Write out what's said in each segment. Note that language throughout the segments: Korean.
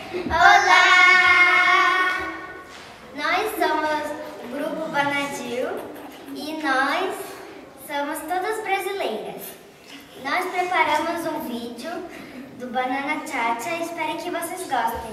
Olá! Nós somos o Grupo Banadil e nós somos todas brasileiras. Nós preparamos um vídeo do Banana Cha-Cha e espero que vocês gostem.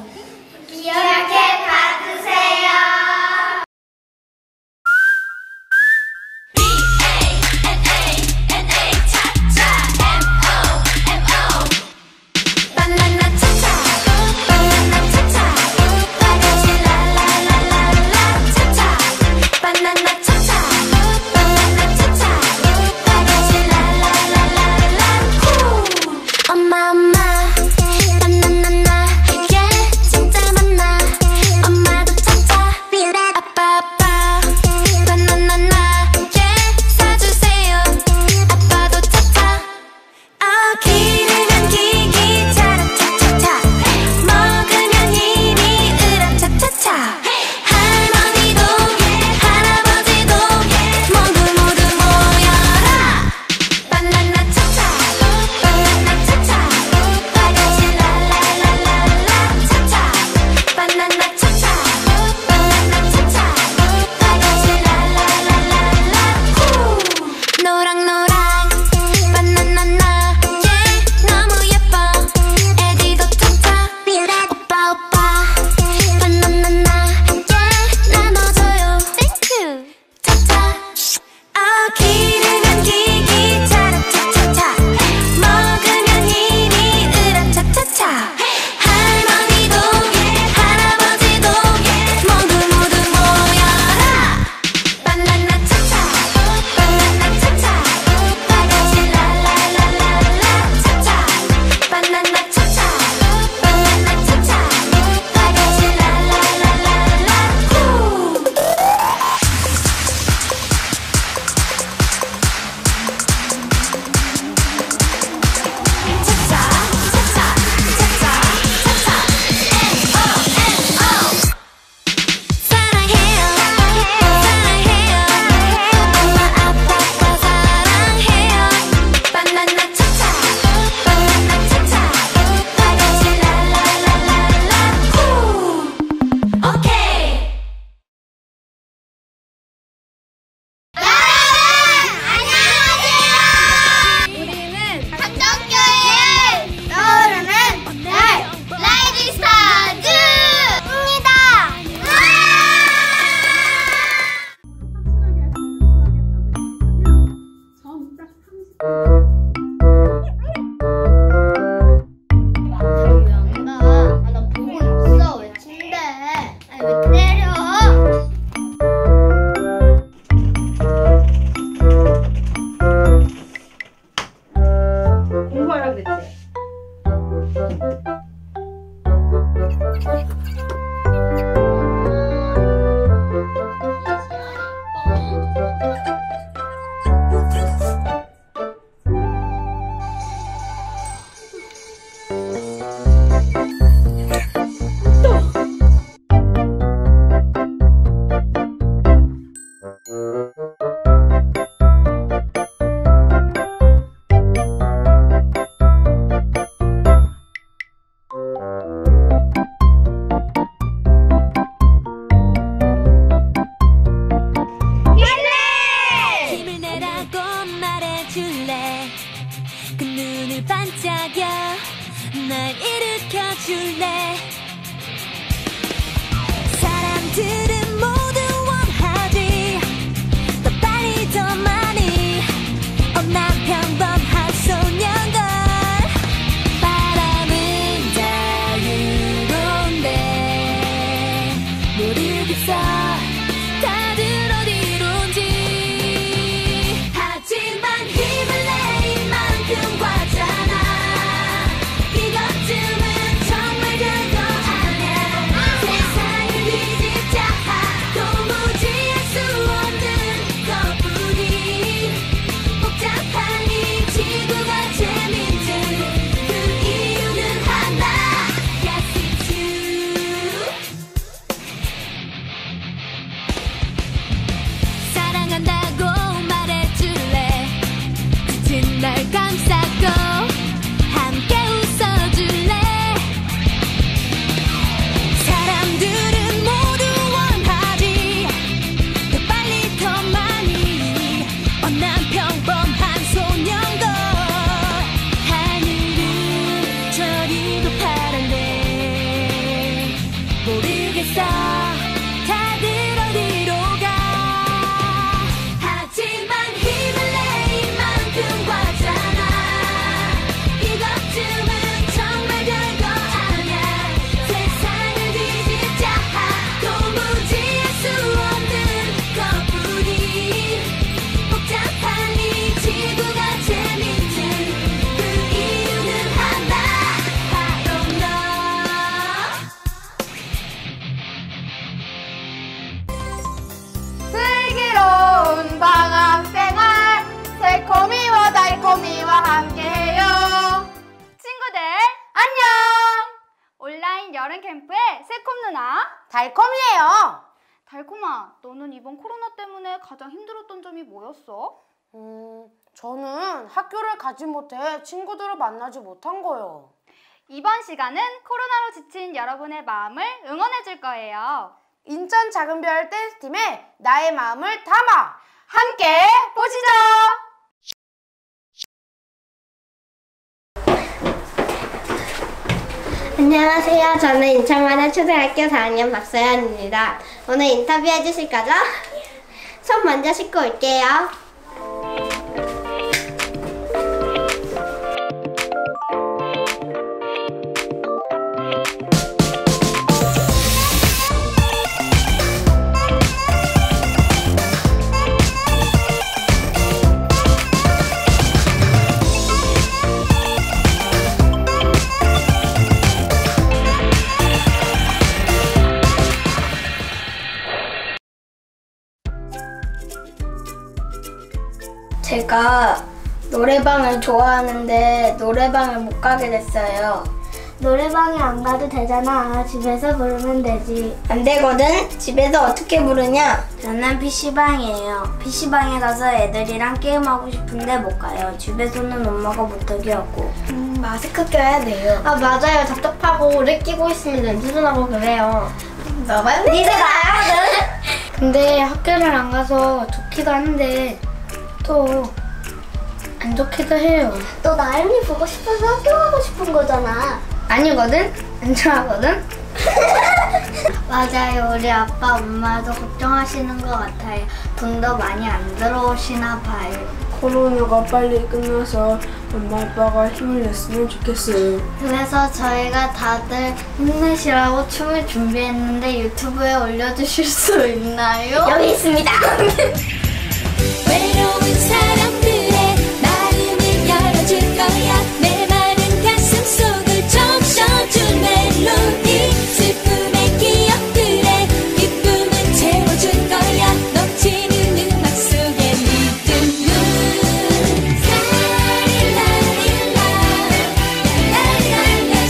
온라인 여름 캠프의 새콤 누나 달콤이에요. 달콤아, 너는 이번 코로나 때문에 가장 힘들었던 점이 뭐였어? 저는 학교를 가지 못해 친구들을 만나지 못한 거요. 이번 시간은 코로나로 지친 여러분의 마음을 응원해 줄 거예요. 인천 작은별 댄스팀의 나의 마음을 담아 함께 보시죠. 안녕하세요. 저는 인천만의 초등학교 4학년 박서연입니다. 오늘 인터뷰 해주실 거죠? 손 먼저 씻고 올게요. 제가 노래방을 좋아하는데 노래방을 못 가게 됐어요. 노래방에 안 가도 되잖아. 집에서 부르면 되지. 안 되거든? 집에서 어떻게 부르냐? 저는 PC방이에요. PC방에 가서 애들이랑 게임하고 싶은데 못 가요. 집에서는 엄마가 못하게 하고. 마스크 껴야 돼요. 아, 맞아요. 답답하고 오래 끼고 있으면 냄새도 나고 그래요. 너만 니들 나거든? 근데 학교를 안 가서 좋기도 한데 또 안 좋기도 해요. 너 나연이 보고 싶어서 학교 가고 싶은 거잖아. 아니거든? 안 좋아하거든? 맞아요. 우리 아빠 엄마도 걱정하시는 것 같아요. 돈도 많이 안 들어오시나 봐요. 코로나가 빨리 끝나서 엄마 아빠가 힘을 냈으면 좋겠어요. 그래서 저희가 다들 힘내시라고 춤을 준비했는데 유튜브에 올려주실 수 있나요? 여기 있습니다. 외로운 사람들의 마음을 열어줄 거야. 내 마른 가슴 속을 적셔준 멜로디. 슬픔의 기억들에 기쁨을 채워줄 거야. 넘치는 음악 속에 리듬을 스타릴라릴라 랄랄랄라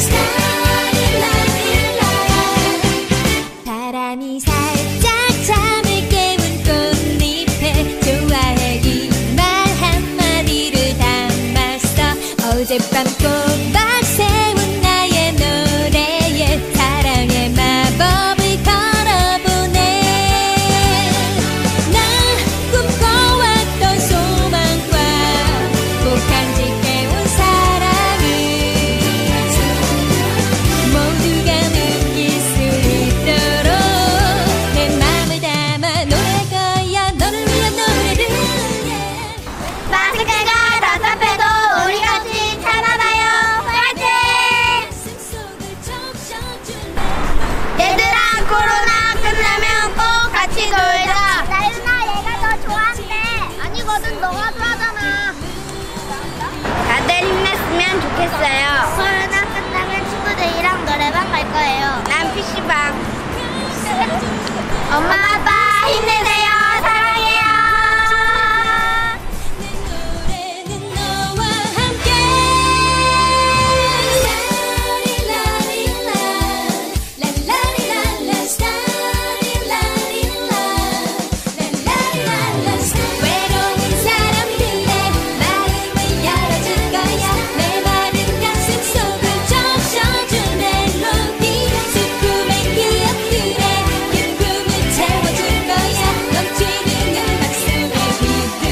스타릴라릴라. 바람이 살짝 잠을 깨운 꽃잎에 좋아하기만 한마디를 담았어. 어젯밤 꼬박 세운 나의 노래에 사랑의 마법을 걸어보네. 나 꿈꿔왔던 소망과 꼭 간직해온 사랑을 모두가 느낄 수 있도록 내 맘을 담아 노래할 거야. 너를 위한 노래를. 마스크가 답답해도 우리 같이 참아봐요. 화이팅! 얘들아, 코로나 끝나면 꼭 같이 놀자. 나윤아, 얘가 너 좋아한대. 아니거든, 너가 좋아하잖아. 다들 힘냈으면 좋겠어요. 코로나 끝나면 친구들이랑 노래방 갈 거예요. 난 PC방. 엄마, 아빠 힘내세요. 사랑해요. 내 노래는 너와 함께. 스타릴라릴라 랄라릴랄라 스타릴라릴라 랄라릴랄라 스타. 외로운 사람들의 마음을 열어줄 거야. 내 마른 가슴 속을 적셔준 멜로디. 슬픔의 기억들에 기쁨을 채워줄 거야. 넘치는 음악 속에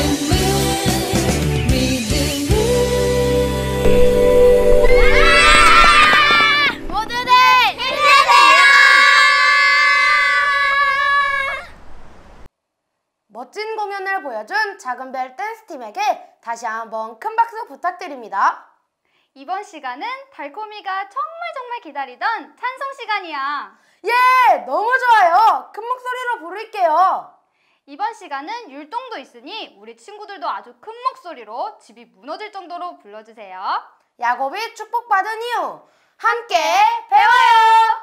모두들 힘내세요! 멋진 공연을 보여준 작은별 댄스팀에게 다시 한번 큰 박수 부탁드립니다. 이번 시간은 달콤이가 정말 기다리던 찬송 시간이야. 예! 너무 좋아요. 큰 목소리로 부를게요. 이번 시간은 율동도 있으니 우리 친구들도 아주 큰 목소리로 집이 무너질 정도로 불러주세요. 야곱이 축복받은 이유 함께 배워요.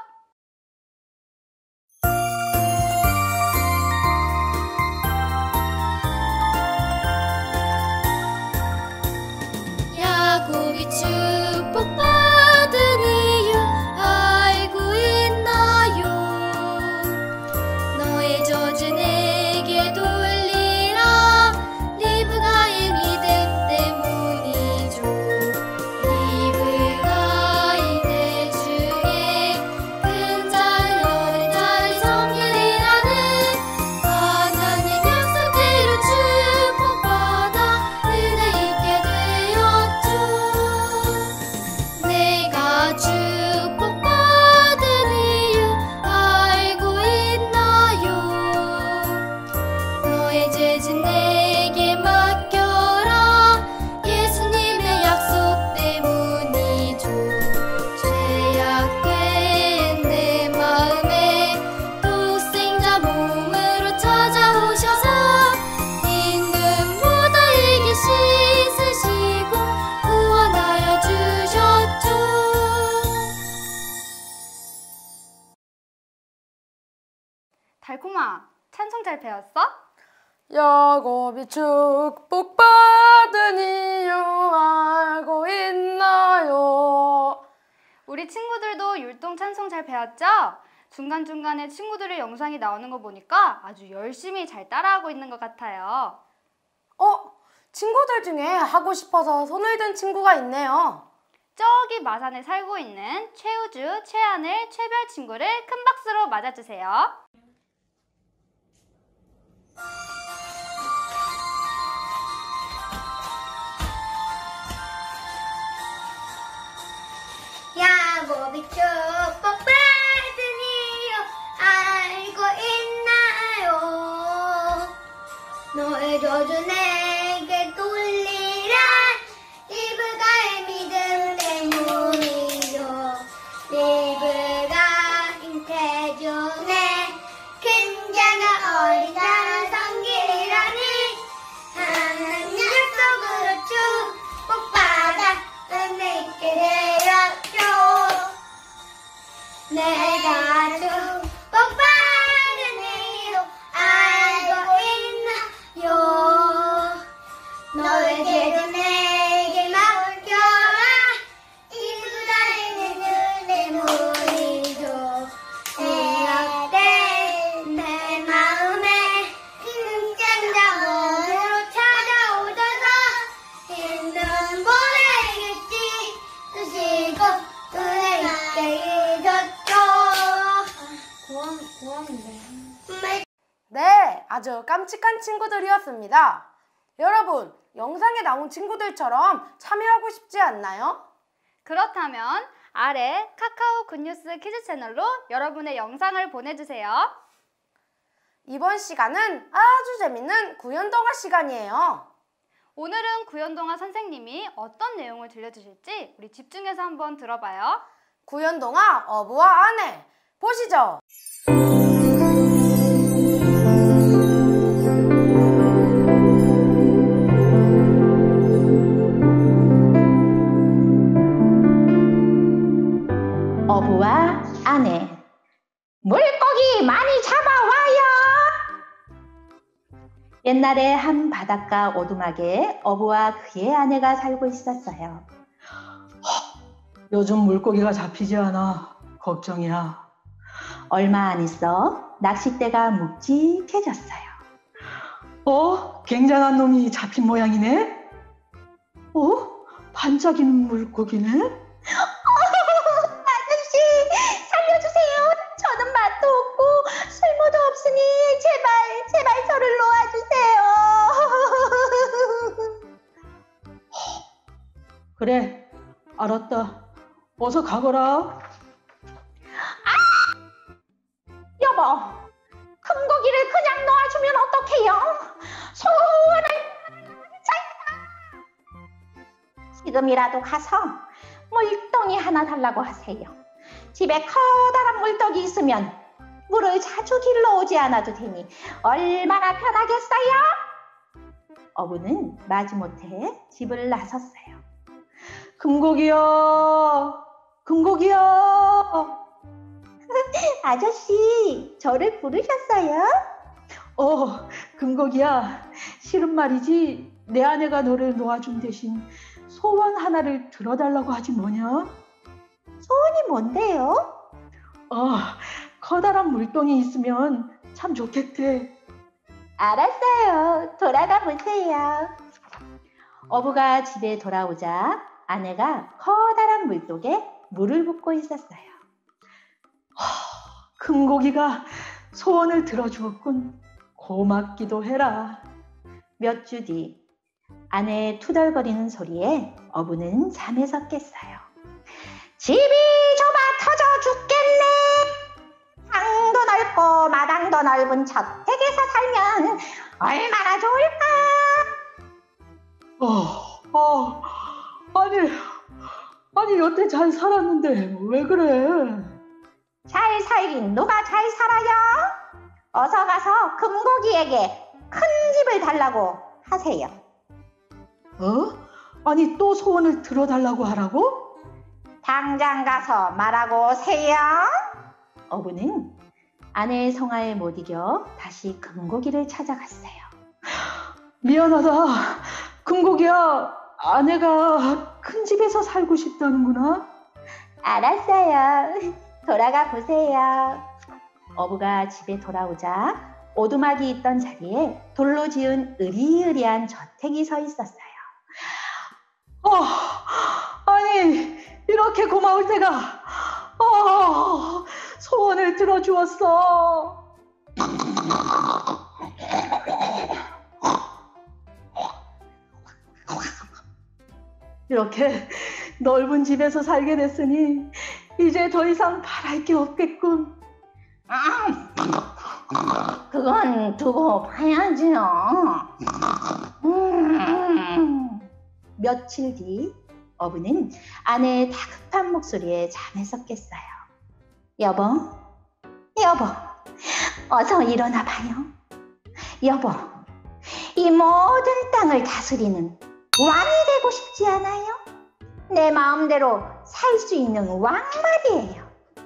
야곱이 축복받은 이유 알고 달콤아, 찬송 잘 배웠어? 야곱이 축복받은 이유 알고 있나요? 우리 친구들도 율동 찬송 잘 배웠죠? 중간중간에 친구들의 영상이 나오는 거 보니까 아주 열심히 잘 따라하고 있는 것 같아요. 친구들 중에 하고 싶어서 손을 든 친구가 있네요. 저기 마산에 살고 있는 최우주, 최하늘, 최별 친구를 큰 박수로 맞아주세요. 야곱이 축복받은 이유 알고 있나요? 너의 저주 내게 돌리라 리브가의 믿음 때문이요. 리브가 잉태 중에 굉장한 어린 성기라니 하나님 약속으로 축복받아 은혜 있게 되었죠. 내가 축복받은 이유 알고 있나요? 너의 죄도 내게 맡겨라 이스라엘 내 무리죠. 내가 내 마음에 힘찬자문으로 찾아오셔서 힘든 보내겠지 쓰시고 은혜 있게 해줬죠. 고함인데. 네, 아주 깜찍한 친구들이었습니다. 여러분, 영상에 나온 친구들처럼 참여하고 싶지 않나요? 그렇다면 아래 카카오 굿뉴스 키즈 채널로 여러분의 영상을 보내주세요. 이번 시간은 아주 재밌는 구연동화 시간이에요. 오늘은 구연동화 선생님이 어떤 내용을 들려주실지 우리 집중해서 한번 들어봐요. 구연동화 어부와 아내 보시죠. 어부와 아내. 물고기 많이 잡아와요. 옛날에 한 바닷가 오두막에 어부와 그의 아내가 살고 있었어요. 요즘 물고기가 잡히지 않아. 걱정이야. 얼마 안 있어 낚싯대가 묵직해졌어요. 굉장한 놈이 잡힌 모양이네. 반짝이는 물고기네. 아저씨 살려주세요. 저는 맛도 없고 쓸모도 없으니 제발 저를 놓아주세요. 그래, 알았다. 어서 가거라. 여보, 큰 고기를 그냥 놓아주면 어떡해요? 소원을 지금이라도 가서 물동이 하나 달라고 하세요. 집에 커다란 물떡이 있으면 물을 자주 길러오지 않아도 되니 얼마나 편하겠어요? 어부는 마지못해 집을 나섰어요. 금고기야, 금고기야. 아저씨, 저를 부르셨어요? 금고기야. 실은 말이지, 내 아내가 너를 놓아준 대신 소원 하나를 들어달라고 하지 뭐냐? 소원이 뭔데요? 커다란 물동이 있으면 참 좋겠대. 알았어요. 돌아가 보세요. 어부가 집에 돌아오자 아내가 커다란 물독에 물을 붓고 있었어요. 금고기가 소원을 들어주었군. 고맙기도 해라. 몇 주 뒤 아내의 투덜거리는 소리에 어부는 잠에서 깼어요. 집이 좁아 터져 죽겠네. 방도 넓고 마당도 넓은 저택에서 살면 얼마나 좋을까. 아니 여태 잘 살았는데 왜 그래? 잘 살긴 누가 잘 살아요? 어서 가서 금고기에게 큰 집을 달라고 하세요. 아니 또 소원을 들어달라고 하라고? 당장 가서 말하고 오세요. 어부는 아내의 성화에 못 이겨 다시 금고기를 찾아갔어요. 미안하다. 금고기야, 아내가 큰 집에서 살고 싶다는구나. 알았어요. 돌아가 보세요. 어부가 집에 돌아오자 오두막이 있던 자리에 돌로 지은 으리으리한 저택이 서 있었어요. 아니, 이렇게 고마울 때가. 소원을 들어주었어. 이렇게 넓은 집에서 살게 됐으니 이제 더 이상 바랄 게 없겠군. 그건 두고 봐야지요. 며칠 뒤 어부는 아내의 다급한 목소리에 잠에서 깼어요. 여보, 어서 일어나 봐요. 여보, 이 모든 땅을 다스리는 왕이 되고 싶지 않아요? 내 마음대로 살 수 있는 왕말이에요.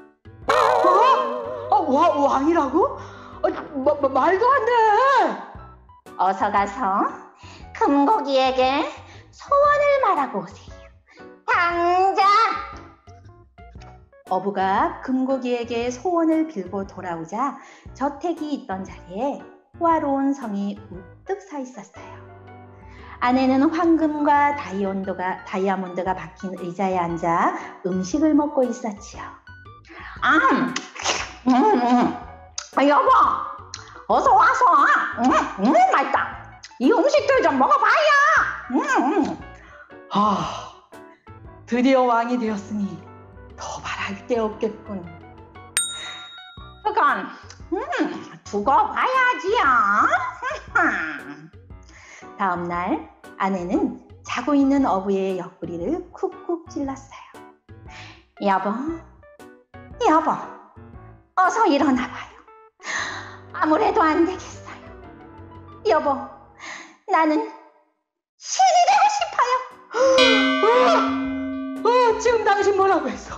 왕이라고? 말도 안 돼. 어서 가서 금고기에게 소원을 말하고 오세요. 당장! 어부가 금고기에게 소원을 빌고 돌아오자 저택이 있던 자리에 호화로운 성이 우뚝 서 있었어요. 아내는 황금과 다이아몬드가 박힌 의자에 앉아 음식을 먹고 있었지요. 여보, 어서 와서. 맛있다. 이 음식들 좀 먹어봐요. 드디어 왕이 되었으니 더 바랄 게 없겠군. 그건 두고 봐야지요. 다음 날 아내는 자고 있는 어부의 옆구리를 쿡쿡 찔렀어요. 여보, 어서 일어나봐요. 아무래도 안 되겠어요. 여보, 나는 신이 되고 싶어요. 지금 당신 뭐라고 했어?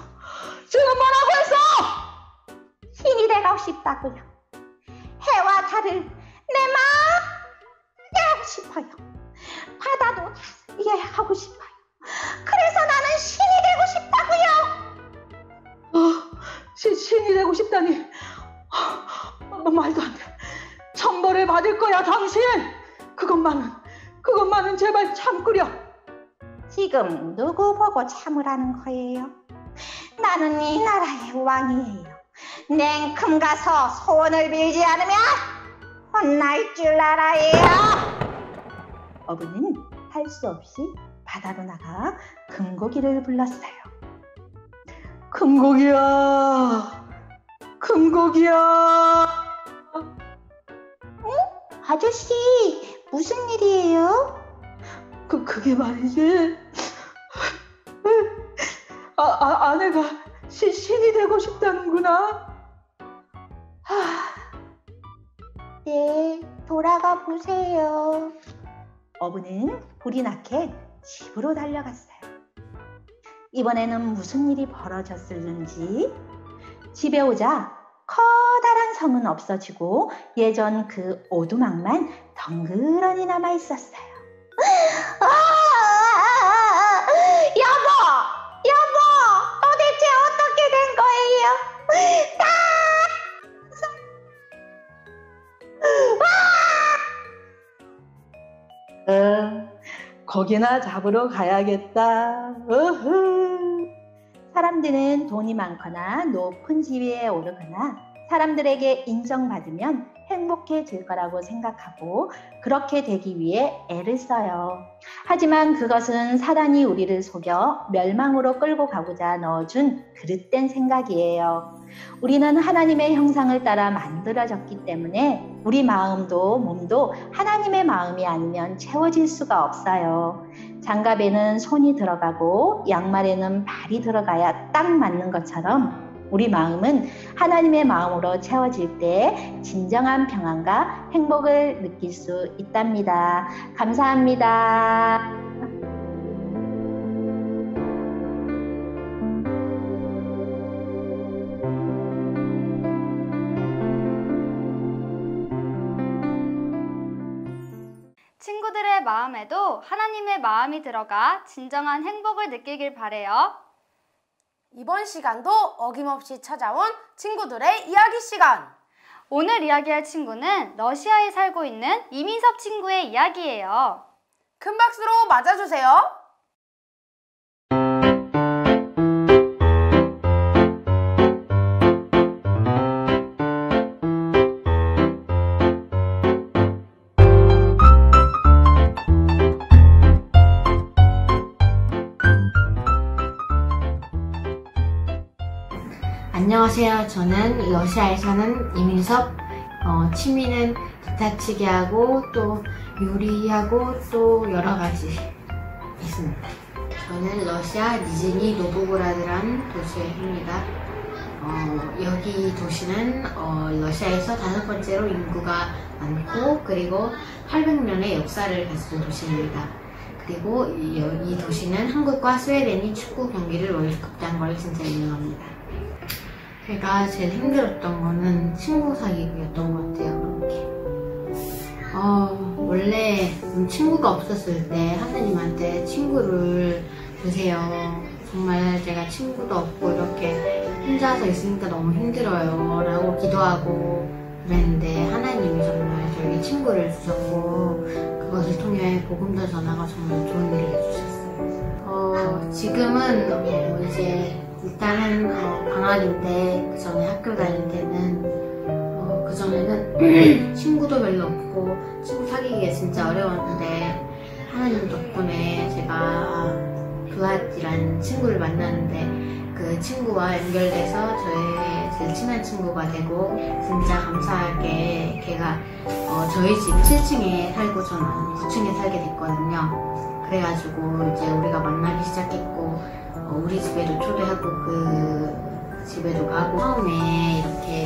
신이 되고 싶다고요. 해와 달을 내 마음에 하고 싶어요. 바다도 다스리게 하고 싶어요. 그래서 나는 신이 되고 싶다고요. 신이 되고 싶다니. 말도 안 돼. 천벌을 받을 거야, 당신. 그것만은 제발 참구려. 지금 누구 보고 참으라는 거예요? 나는 이 나라의 왕이에요. 냉큼 가서 소원을 빌지 않으면 혼날 줄 알아요. 어부는 할 수 없이 바다로 나가 금고기를 불렀어요. 금고기야. 아저씨, 무슨 일이에요? 그게 말이지. 아내가 신이 되고 싶다는구나. 네, 돌아가 보세요. 어부는 불이 나게 집으로 달려갔어요. 이번에는 무슨 일이 벌어졌을는지 집에 오자 커다란 성은 없어지고 예전 그 오두막만 덩그러니 남아 있었어요. 여보, 도대체 어떻게 된 거예요? 거기나 잡으러 가야겠다. 사람들은 돈이 많거나 높은 지위에 오르거나 사람들에게 인정받으면 행복해질 거라고 생각하고 그렇게 되기 위해 애를 써요. 하지만 그것은 사단이 우리를 속여 멸망으로 끌고 가고자 넣어준 그릇된 생각이에요. 우리는 하나님의 형상을 따라 만들어졌기 때문에 우리 마음도 몸도 하나님의 마음이 아니면 채워질 수가 없어요. 장갑에는 손이 들어가고 양말에는 발이 들어가야 딱 맞는 것처럼 우리 마음은 하나님의 마음으로 채워질 때 진정한 평안과 행복을 느낄 수 있답니다. 감사합니다. 마음에도 하나님의 마음이 들어가 진정한 행복을 느끼길 바래요. 이번 시간도 어김없이 찾아온 친구들의 이야기 시간. 오늘 이야기할 친구는 러시아에 살고 있는 이민섭 친구의 이야기예요. 큰 박수로 맞아주세요. 안녕하세요. 저는 러시아에 사는 이민섭. 취미는 기타 치기 하고 또 요리하고 또 여러 가지 있습니다. 저는 러시아 니즈니 노보그라드라는 도시에 삽니다. 여기 도시는 러시아에서 5번째로 인구가 많고 그리고 800년의 역사를 가진 도시입니다. 그리고 이 도시는 한국과 스웨덴이 축구 경기를 월드컵 때 한 걸로 진짜 유명합니다. 제가 제일 힘들었던 거는 친구 사귀기였던 것 같아요. 이렇게. 원래 친구가 없었을 때 하나님한테 친구를 주세요. 정말 제가 친구도 없고 이렇게 혼자서 있으니까 너무 힘들어요 라고 기도하고 그랬는데 하나님이 정말 저에게 친구를 주셨고 그것을 통해 복음도 전하가 정말 좋은 일을 해주셨어요. 지금은 이제 일단은 방학인데 그 전에 학교 다닐 때는 그 전에는 친구도 별로 없고 친구 사귀기가 진짜 어려웠는데 하나님 덕분에 제가 블라디라는 친구를 만났는데 그 친구와 연결돼서 저의 제일 친한 친구가 되고 진짜 감사하게 걔가 저희 집 7층에 살고 저는 9층에 살게 됐거든요. 그래가지고 이제 우리가 만나기 시작했고 우리 집에도 초대하고 그 집에도 가고 처음에 이렇게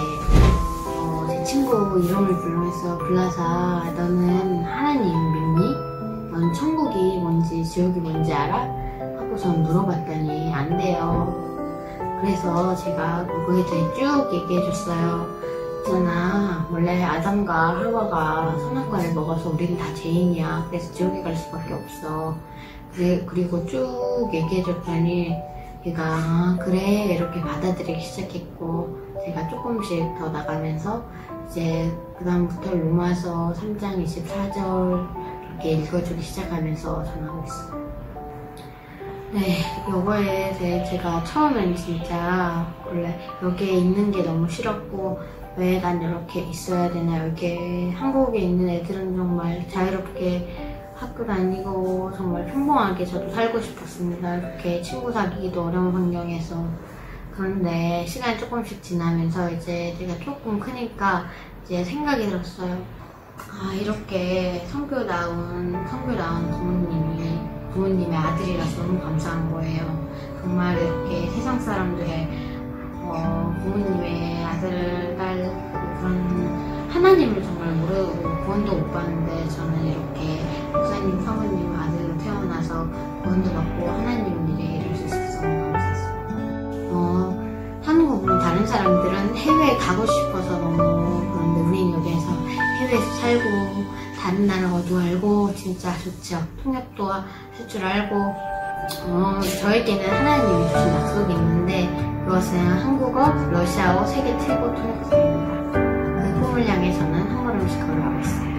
제 친구 이름을 불러서 너는 하나님 믿니? 넌 천국이 뭔지 지옥이 뭔지 알아? 하고 전 물어봤더니 안 돼요. 그래서 제가 그거에 대해 쭉 얘기해줬어요. 있잖아, 원래 아담과 하와가 선악과를 먹어서 우리는 다 죄인이야. 그래서 지옥에 갈 수밖에 없어. 그리고 쭉 얘기해줬더니 얘가 그래 이렇게 받아들이기 시작했고 제가 조금씩 더 나가면서 이제 그 다음부터 로마서 3장 24절 이렇게 읽어주기 시작하면서 전하고 있어요. 네, 이거에 대해 제가 처음엔 진짜 원래 여기에 있는 게 너무 싫었고 왜 난 이렇게 있어야 되나, 여기 한국에 있는 애들은 정말 자유롭게 학교 다니고 정말 평범하게 저도 살고 싶었습니다. 이렇게 친구 사귀기도 어려운 환경에서. 그런데 시간이 조금씩 지나면서 이제 제가 조금 크니까 이제 생각이 들었어요. 이렇게 성교다운 부모님의 아들이라서 너무 감사한 거예요. 정말 이렇게 세상 사람들의 부모님의 아들을 딸 그런 하나님을 정말 모르고 구원도 못 받는데 저는 이렇게 목사님, 사모님 아들로 태어나서 구원도 받고 하나님 일에 이룰 수 있어서 너무 감사했어요. 하는 거 보면 다른 사람들은 해외에 가고 싶어서 너무 그런데 우리는 여기에서 해외에서 살고 다른 나라어도 알고 진짜 좋죠. 통역도 할 줄 알고 저에게는 하나님이 주신 약속이 있는데 그것은 한국어, 러시아어 세계 최고 통역사입니다. 그 꿈을 향해 저는 한 걸음씩 걸어가고 있어요.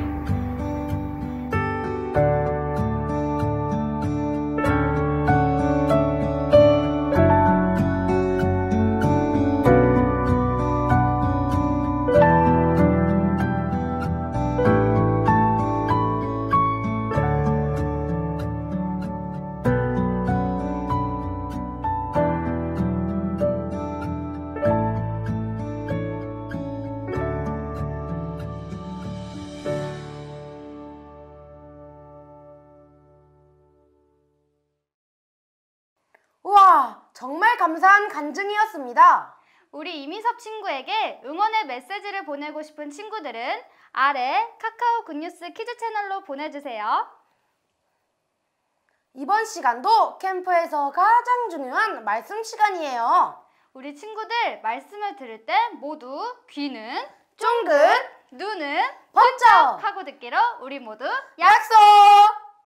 우와, 정말 감사한 간증이었습니다. 우리 이민섭 친구에게 응원의 메시지를 보내고 싶은 친구들은 아래 카카오 굿뉴스 키즈 채널로 보내주세요. 이번 시간도 캠프에서 가장 중요한 말씀 시간이에요. 우리 친구들 말씀을 들을 때 모두 귀는 쫑긋, 눈은 번쩍 하고 듣기로 우리 모두 약속!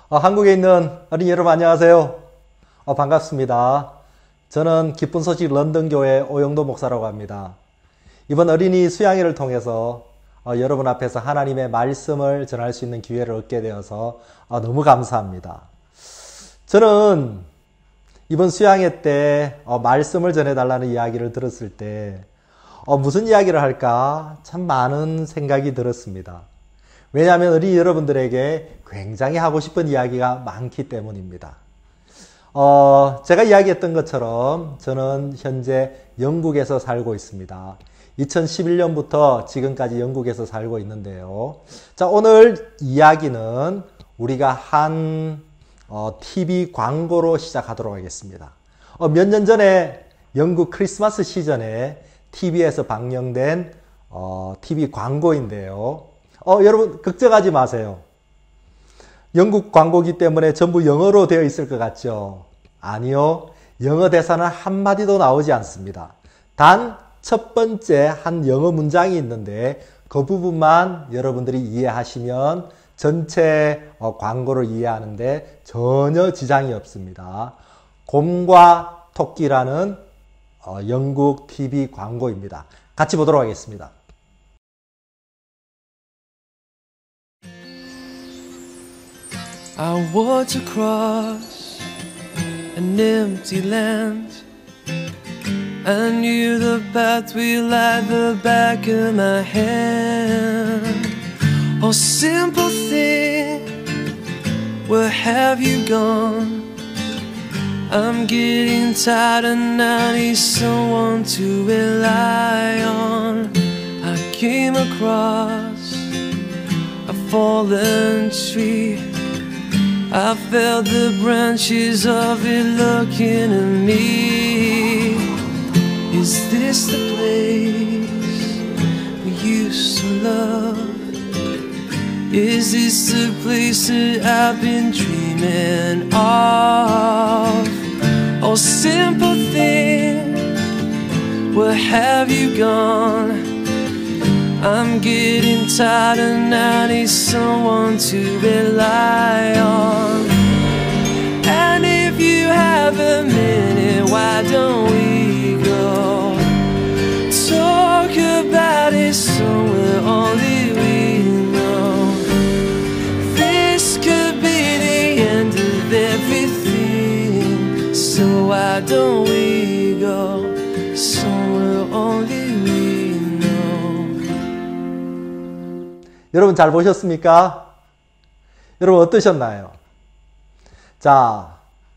한국에 있는 어린이 여러분 안녕하세요. 반갑습니다. 저는 기쁜 소식 런던교회 오영도 목사라고 합니다. 이번 어린이 수양회를 통해서 여러분 앞에서 하나님의 말씀을 전할 수 있는 기회를 얻게 되어서 너무 감사합니다. 저는 이번 수양회 때 말씀을 전해달라는 이야기를 들었을 때 무슨 이야기를 할까 참 많은 생각이 들었습니다. 왜냐하면 어린이 여러분들에게 굉장히 하고 싶은 이야기가 많기 때문입니다. 제가 이야기했던 것처럼 저는 현재 영국에서 살고 있습니다. 2011년부터 지금까지 영국에서 살고 있는데요. 자, 오늘 이야기는 우리가 한 TV 광고로 시작하도록 하겠습니다. 몇 년 전에 영국 크리스마스 시즌에 TV에서 방영된 TV 광고인데요. 여러분 걱정하지 마세요. 영국 광고기 때문에 전부 영어로 되어 있을 것 같죠? 아니요. 영어 대사는 한마디도 나오지 않습니다. 단 첫 번째 한 영어 문장이 있는데 그 부분만 여러분들이 이해하시면 전체 광고를 이해하는데 전혀 지장이 없습니다. 곰과 토끼라는 영국 TV 광고입니다. 같이 보도록 하겠습니다. I walked across an empty land. I knew the pathway like the back of my hand. Oh, simple thing, where have you gone? I'm getting tired and I need someone to rely on. I came across a fallen tree. I felt the branches of it looking at me. Is this the place we used to love? Is this the place that I've been dreaming of? Oh, simple thing, where have you gone? I'm getting tired and I need someone to rely on. And if you have a minute, why don't we go talk about it somewhere only we know? This could be the end of everything, so why don't we go somewhere only we know? 여러분 잘 보셨습니까? 여러분 어떠셨나요? 자,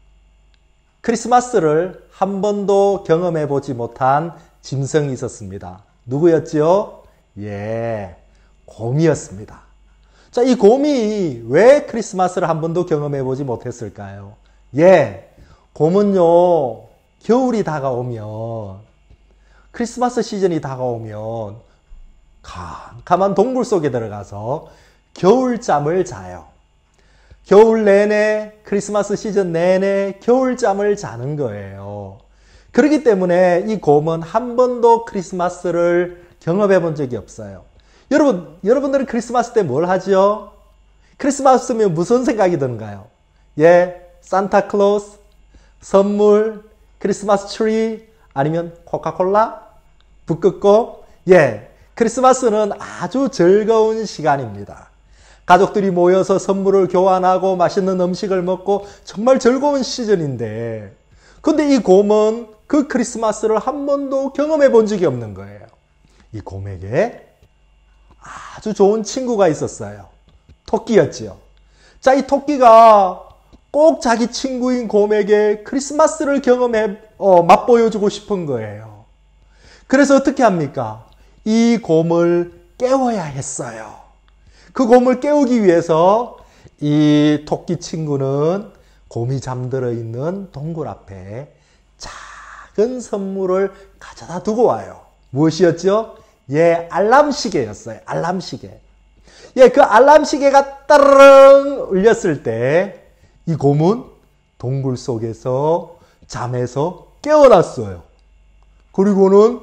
크리스마스를 한 번도 경험해 보지 못한 짐승이 있었습니다. 누구였죠? 예, 곰이었습니다. 자, 이 곰이 왜 크리스마스를 한 번도 경험해 보지 못했을까요? 예, 곰은요, 겨울이 다가오면, 크리스마스 시즌이 다가오면 캄캄한 동굴 속에 들어가서 겨울잠을 자요. 겨울 내내, 크리스마스 시즌 내내 겨울잠을 자는 거예요. 그렇기 때문에 이 곰은 한 번도 크리스마스를 경험해 본 적이 없어요. 여러분들은 크리스마스 때 뭘 하죠? 크리스마스면 무슨 생각이 드는가요? 예, 산타클로스, 선물, 크리스마스 트리, 아니면 코카콜라, 북극곰. 예, 크리스마스는 아주 즐거운 시간입니다. 가족들이 모여서 선물을 교환하고 맛있는 음식을 먹고 정말 즐거운 시즌인데, 근데 이 곰은 그 크리스마스를 한 번도 경험해 본 적이 없는 거예요. 이 곰에게 아주 좋은 친구가 있었어요. 토끼였지요. 자, 이 토끼가 꼭 자기 친구인 곰에게 크리스마스를 맛보여주고 싶은 거예요. 그래서 어떻게 합니까? 이 곰을 깨워야 했어요. 그 곰을 깨우기 위해서 이 토끼 친구는 곰이 잠들어 있는 동굴 앞에 작은 선물을 가져다 두고 와요. 무엇이었죠? 예, 알람시계였어요. 알람시계. 예, 그 알람시계가 따르릉 울렸을 때 이 곰은 동굴 속에서 잠에서 깨어났어요. 그리고는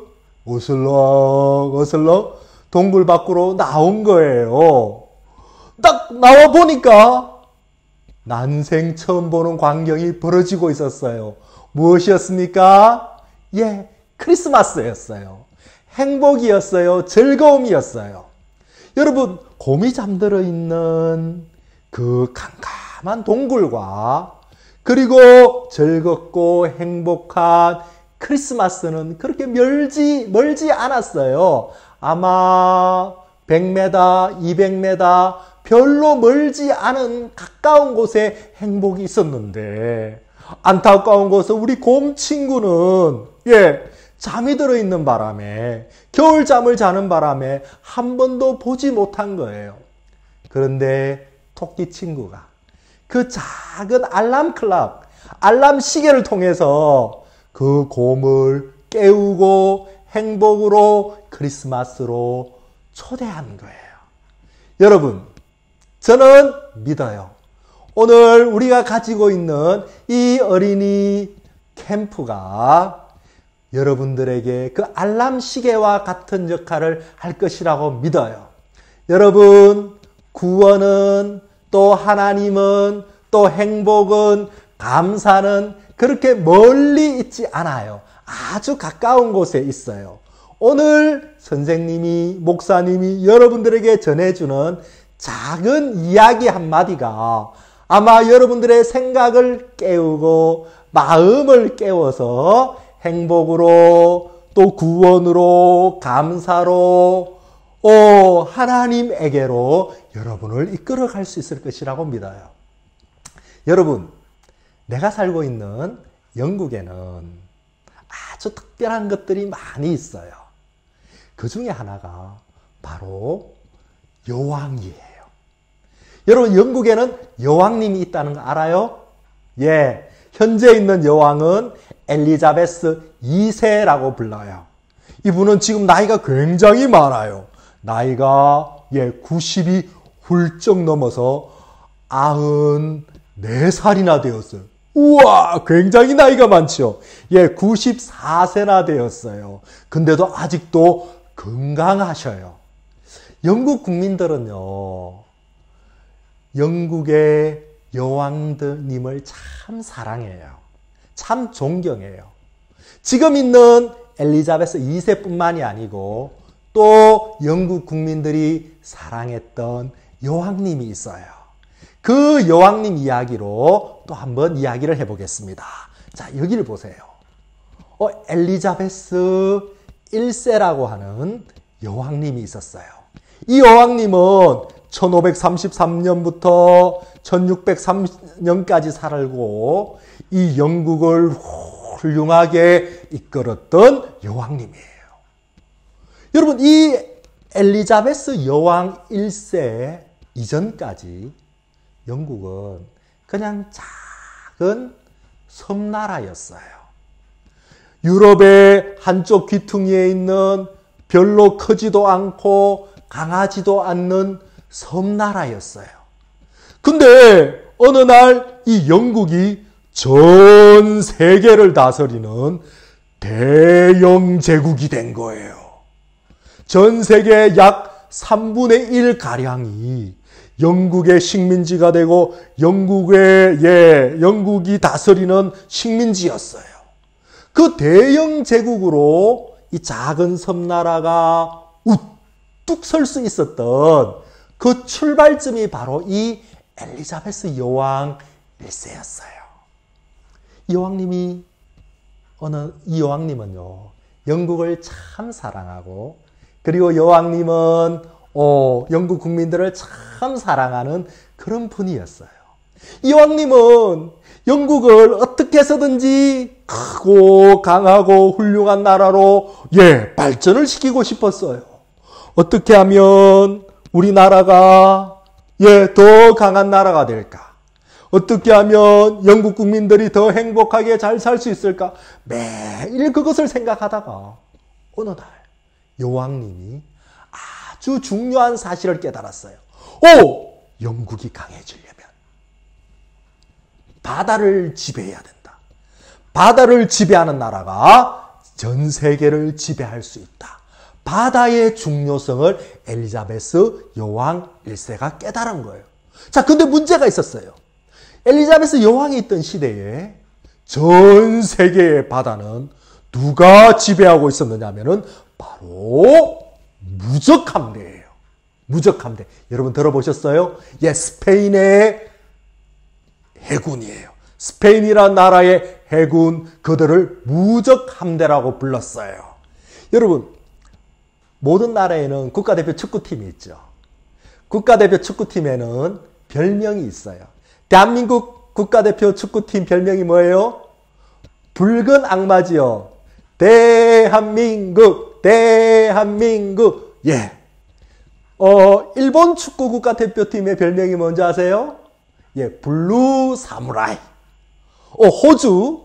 어슬렁어슬렁 동굴 밖으로 나온 거예요. 딱 나와 보니까 난생 처음 보는 광경이 벌어지고 있었어요. 무엇이었습니까? 예, 크리스마스였어요. 행복이었어요. 즐거움이었어요. 여러분, 곰이 잠들어 있는 그 캄캄한 동굴과 그리고 즐겁고 행복한 크리스마스는 그렇게 멀지 않았어요. 아마 100m, 200m 별로 멀지 않은 가까운 곳에 행복이 있었는데 안타까운 것은 우리 곰 친구는 잠이 들어있는 바람에 겨울잠을 자는 바람에 한 번도 보지 못한 거예요. 그런데 토끼 친구가 그 작은 알람 시계를 통해서 그 곰을 깨우고 행복으로 크리스마스로 초대한 거예요. 여러분, 저는 믿어요. 오늘 우리가 가지고 있는 이 어린이 캠프가 여러분들에게 그 알람 시계와 같은 역할을 할 것이라고 믿어요. 여러분, 구원은 또 하나님은 또 행복은 감사는 그렇게 멀리 있지 않아요. 아주 가까운 곳에 있어요. 오늘 선생님이, 목사님이 여러분들에게 전해주는 작은 이야기 한마디가 아마 여러분들의 생각을 깨우고 마음을 깨워서 행복으로 또 구원으로 감사로 하나님에게로 여러분을 이끌어갈 수 있을 것이라고 믿어요. 여러분, 내가 살고 있는 영국에는 아주 특별한 것들이 많이 있어요. 그 중에 하나가 바로 여왕이에요. 여러분, 영국에는 여왕님이 있다는 거 알아요? 예, 현재 있는 여왕은 엘리자베스 2세라고 불러요. 이분은 지금 나이가 굉장히 많아요. 나이가 90이 훌쩍 넘어서 94살이나 되었어요. 우와, 굉장히 나이가 많죠. 94세나 되었어요. 근데도 아직도 건강하셔요. 영국 국민들은요, 영국의 여왕님을 참 사랑해요. 참 존경해요. 지금 있는 엘리자베스 2세뿐만이 아니고 또 영국 국민들이 사랑했던 여왕님이 있어요. 그 여왕님 이야기로 또 한번 이야기를 해보겠습니다. 자, 여기를 보세요. 엘리자베스 1세라고 하는 여왕님이 있었어요. 이 여왕님은 1533년부터 1603년까지 살고 이 영국을 훌륭하게 이끌었던 여왕님이에요. 여러분, 이 엘리자베스 여왕 1세 이전까지 영국은 그냥 작은 섬나라였어요. 유럽의 한쪽 귀퉁이에 있는 별로 크지도 않고 강하지도 않는 섬나라였어요. 근데 어느 날 이 영국이 전 세계를 다스리는 대영 제국이 된 거예요. 전 세계 약 3분의 1가량이 영국의 식민지가 되고 영국이 다스리는 식민지였어요. 그 대영 제국으로 이 작은 섬나라가 우뚝 설 수 있었던 그 출발점이 바로 이 엘리자베스 여왕 1세였어요. 이 여왕님은요, 영국을 참 사랑하고, 그리고 여왕님은 영국 국민들을 참 사랑하는 그런 분이었어요. 이 여왕님은 영국을 어떻게 해서든지 크고 강하고 훌륭한 나라로 발전을 시키고 싶었어요. 어떻게 하면 우리나라가 더 강한 나라가 될까? 어떻게 하면 영국 국민들이 더 행복하게 잘 살 수 있을까? 매일 그것을 생각하다가 어느 날 여왕님이 아주 중요한 사실을 깨달았어요. 영국이 강해지려면 바다를 지배해야 된다. 바다를 지배하는 나라가 전 세계를 지배할 수 있다. 바다의 중요성을 엘리자베스 여왕 1세가 깨달은 거예요. 자, 근데 문제가 있었어요. 엘리자베스 여왕이 있던 시대에 전 세계의 바다는 누가 지배하고 있었느냐 하면은 바로 무적함대예요. 무적함대. 여러분 들어보셨어요? 예, 스페인의 해군이에요. 스페인이라는 나라의 해군, 그들을 무적함대라고 불렀어요. 여러분, 모든 나라에는 국가대표 축구팀이 있죠. 국가대표 축구팀에는 별명이 있어요. 대한민국 국가대표 축구팀 별명이 뭐예요? 붉은 악마지요. 대한민국, 대한민국. 예. 일본 축구 국가대표팀의 별명이 뭔지 아세요? 예, 블루 사무라이. 호주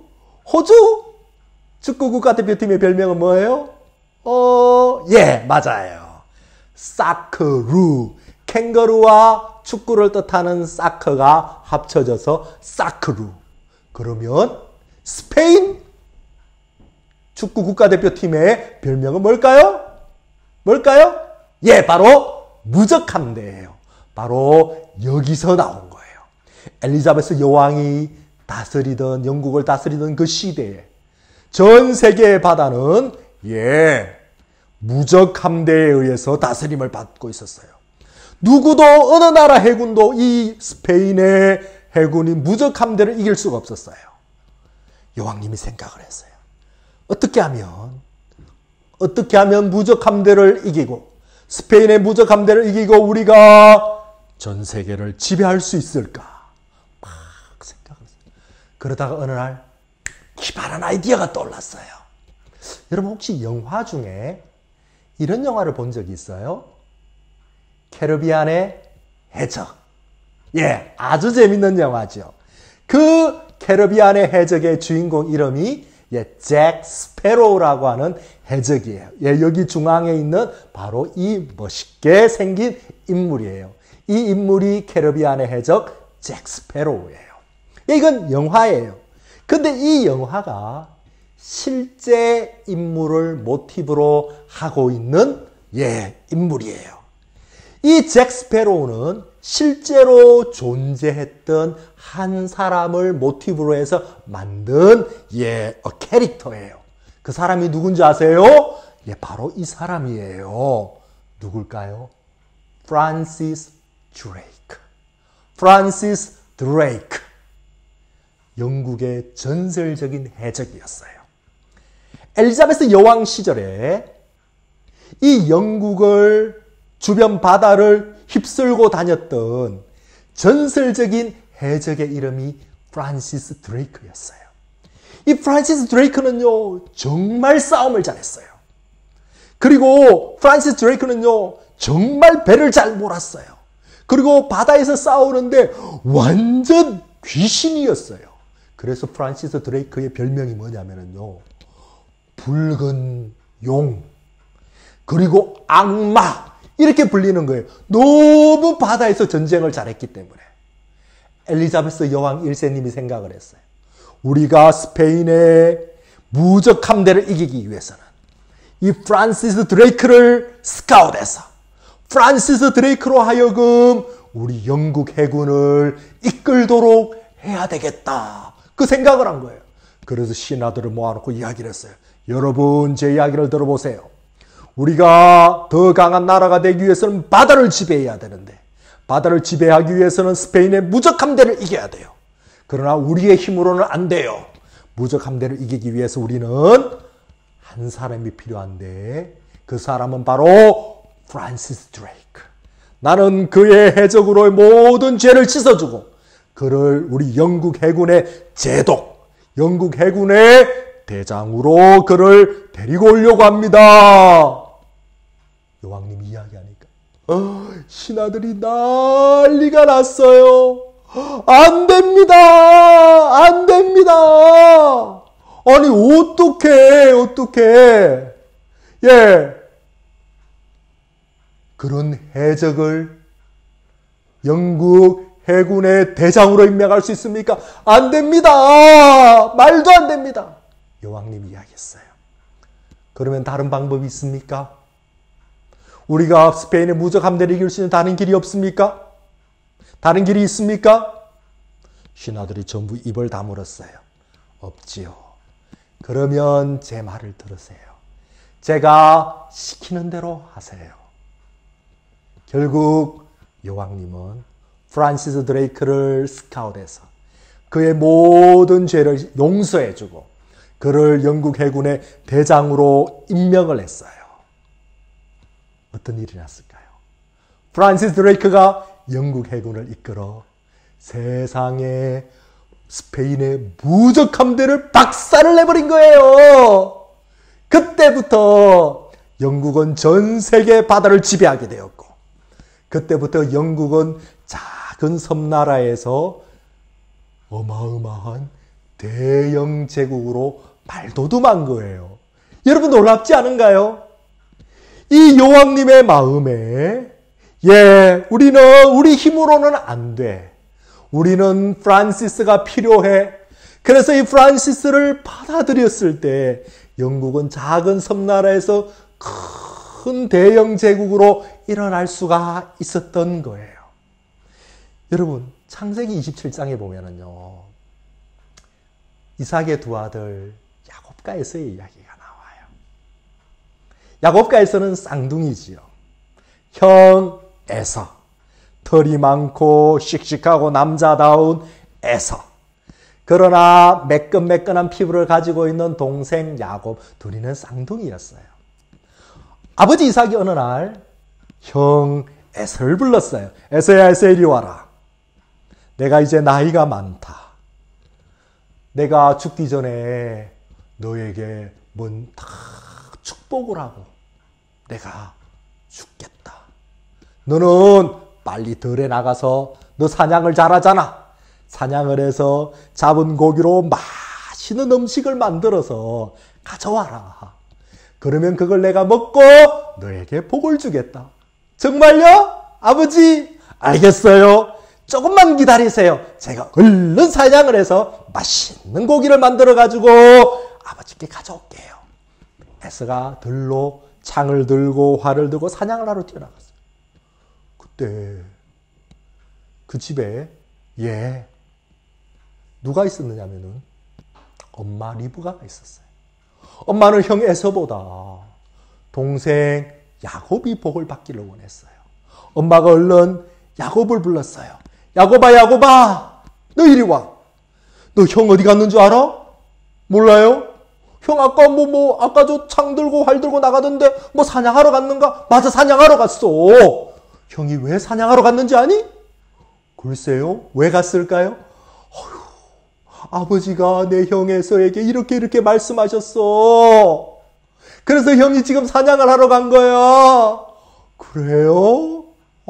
축구 국가대표팀의 별명은 뭐예요? 예, 맞아요. 사크루. 캥거루와 축구를 뜻하는 사크가 합쳐져서 사크루. 그러면 스페인 축구 국가대표팀의 별명은 뭘까요? 뭘까요? 예, 바로 무적함대예요. 바로 여기서 나온 거예요. 엘리자베스 여왕이 다스리던, 영국을 다스리던 그 시대에 전 세계의 바다는 무적함대에 의해서 다스림을 받고 있었어요. 누구도, 어느 나라 해군도 이 스페인의 해군이 무적함대를 이길 수가 없었어요. 여왕님이 생각을 했어요. 어떻게 하면 무적함대를 이기고, 스페인의 무적함대를 이기고 우리가 전 세계를 지배할 수 있을까? 막 생각을 했어요. 그러다가 어느 날 기발한 아이디어가 떠올랐어요. 여러분 혹시 영화 중에 이런 영화를 본 적이 있어요? 캐리비안의 해적. 예, 아주 재밌는 영화죠. 그 캐리비안의 해적의 주인공 이름이 잭 스패로우라고 하는 해적이에요. 예, 여기 중앙에 있는 바로 이 멋있게 생긴 인물이에요. 이 인물이 캐리비안의 해적 잭 스패로우예요. 예, 이건 영화예요. 근데 이 영화가 실제 인물을 모티브로 하고 있는 인물이에요. 이 잭 스패로우는 실제로 존재했던 한 사람을 모티브로 해서 만든 캐릭터예요. 그 사람이 누군지 아세요? 바로 이 사람이에요. 누굴까요? 프란시스 드레이크. 프란시스 드레이크. 영국의 전설적인 해적이었어요. 엘리자베스 여왕 시절에 이 영국을 주변 바다를 휩쓸고 다녔던 전설적인 해적의 이름이 프란시스 드레이크였어요. 이 프란시스 드레이크는요, 정말 싸움을 잘했어요. 그리고 프란시스 드레이크는요, 정말 배를 잘 몰았어요. 그리고 바다에서 싸우는데 완전 귀신이었어요. 그래서 프란시스 드레이크의 별명이 뭐냐면요, 붉은 용, 그리고 악마, 이렇게 불리는 거예요. 너무 바다에서 전쟁을 잘했기 때문에. 엘리자베스 여왕 1세님이 생각을 했어요. 우리가 스페인의 무적함대를 이기기 위해서는 이 프란시스 드레이크를 스카웃해서 프란시스 드레이크로 하여금 우리 영국 해군을 이끌도록 해야 되겠다. 그 생각을 한 거예요. 그래서 신하들을 모아놓고 이야기를 했어요. 여러분, 제 이야기를 들어보세요. 우리가 더 강한 나라가 되기 위해서는 바다를 지배해야 되는데, 바다를 지배하기 위해서는 스페인의 무적함대를 이겨야 돼요. 그러나 우리의 힘으로는 안 돼요. 무적함대를 이기기 위해서 우리는 한 사람이 필요한데, 그 사람은 바로 프란시스 드레이크. 나는 그의 해적으로의 모든 죄를 씻어주고 그를 우리 영국 해군의 제독, 영국 해군의 대장으로 그를 데리고 오려고 합니다. 여왕님이 이야기하니까 신하들이 난리가 났어요. 안 됩니다. 안 됩니다. 아니 어떡해. 그런 해적을 영국 해군의 대장으로 임명할 수 있습니까? 안 됩니다. 말도 안 됩니다. 여왕님이 이야기했어요. 그러면 다른 방법이 있습니까? 우리가 스페인의 무적함대를 이길 수 있는 다른 길이 없습니까? 다른 길이 있습니까? 신하들이 전부 입을 다물었어요. 없지요. 그러면 제 말을 들으세요. 제가 시키는 대로 하세요. 결국 여왕님은 프란시스 드레이크를 스카웃해서 그의 모든 죄를 용서해주고 그를 영국 해군의 대장으로 임명을 했어요. 어떤 일이 났을까요? 프란시스 드레이크가 영국 해군을 이끌어 세상에 스페인의 무적 함대를 박살을 내버린 거예요. 그때부터 영국은 전 세계 바다를 지배하게 되었고, 그때부터 영국은 작은 섬나라에서 어마어마한 대영 제국으로 발돋움한 거예요. 여러분 놀랍지 않은가요? 이 여왕님의 마음에 우리 힘으로는 안 돼. 우리는 프란시스가 필요해. 그래서 이 프란시스를 받아들였을 때 영국은 작은 섬나라에서 큰 대영 제국으로 일어날 수가 있었던 거예요. 여러분 창세기 27장에 보면은요, 이삭의 두 아들 야곱과에서의 이야기가 나와요. 야곱과에서는 쌍둥이지요. 형 에서, 털이 많고 씩씩하고 남자다운 에서, 그러나 매끈매끈한 피부를 가지고 있는 동생 야곱, 둘이는 쌍둥이였어요. 아버지 이삭이 어느 날 형 에서를 불렀어요. 에서야, 에서 이리 와라. 내가 이제 나이가 많다. 내가 죽기 전에 너에게 다 축복을 하고 내가 죽겠다. 너는 빨리 들에 나가서 너 사냥을 잘하잖아. 사냥을 해서 잡은 고기로 맛있는 음식을 만들어서 가져와라. 그러면 그걸 내가 먹고 너에게 복을 주겠다. 정말요? 아버지? 알겠어요. 조금만 기다리세요. 제가 얼른 사냥을 해서 맛있는 고기를 만들어가지고 아버지께 가져올게요. 에서가 들로 창을 들고 활을 들고 사냥을 하러 뛰어나갔어요. 그때 그 집에 누가 있었느냐면은 엄마 리브가가 있었어요. 엄마는 형 에서보다 동생 야곱이 복을 받기를 원했어요. 엄마가 얼른 야곱을 불렀어요. 야곱아, 야곱아, 너 이리 와. 너 형 어디 갔는 줄 알아? 몰라요? 형 아까 아까 저 창 들고 활 들고 나가던데 사냥하러 갔는가? 맞아, 사냥하러 갔어. 형이 왜 사냥하러 갔는지 아니? 글쎄요, 왜 갔을까요? 아버지가 내 형 에서에게 이렇게 말씀하셨어. 그래서 형이 지금 사냥을 하러 간 거야. 그래요?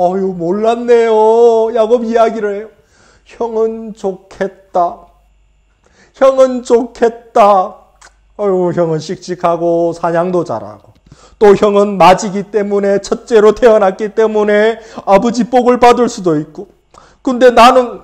몰랐네요. 야곱 이야기를 해요. 형은 좋겠다. 형은 좋겠다. 형은 씩씩하고 사냥도 잘하고 또 형은 맞이기 때문에 첫째로 태어났기 때문에 아버지 복을 받을 수도 있고, 근데 나는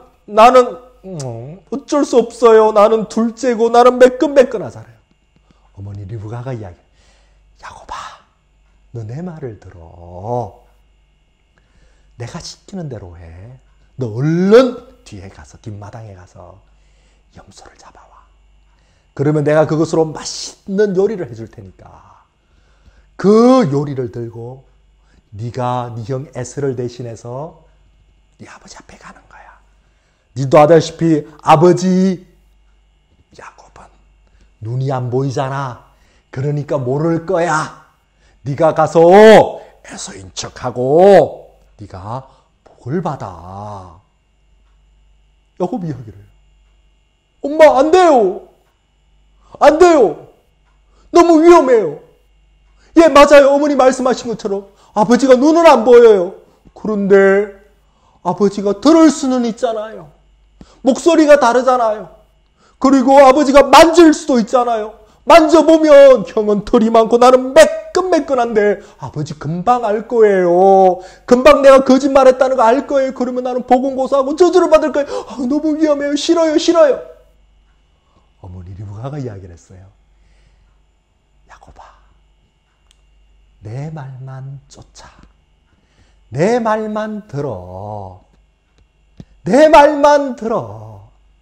어쩔 수 없어요. 나는 둘째고 나는 매끈매끈하잖아요. 어머니 리브가가 이야기해요. 야곱아, 너 내 말을 들어. 내가 시키는 대로 해. 너 얼른 뒤에 가서 뒷마당에 가서 염소를 잡아와. 그러면 내가 그것으로 맛있는 요리를 해줄 테니까 그 요리를 들고 네가 네 형 에스를 대신해서 네 아버지 앞에 가는 거야. 니도 알다시피 아버지 야곱은 눈이 안 보이잖아. 그러니까 모를 거야. 네가 가서 에서인 척하고 네가 복을 받아. 야곱이 이야기를 해요. 엄마, 안 돼요. 안 돼요. 너무 위험해요. 맞아요. 어머니 말씀하신 것처럼 아버지가 눈은 안 보여요. 그런데 아버지가 들을 수는 있잖아요. 목소리가 다르잖아요. 그리고 아버지가 만질 수도 있잖아요. 만져보면 형은 털이 많고 나는 매끈매끈한데 아버지 금방 알 거예요. 금방 내가 거짓말했다는 거 알 거예요. 그러면 나는 보건고사하고 저주를 받을 거예요. 너무 위험해요. 싫어요. 어머니 리브가가 이야기를 했어요. 야곱아, 내 말만 쫓아. 내 말만 들어. 내 말만 들어.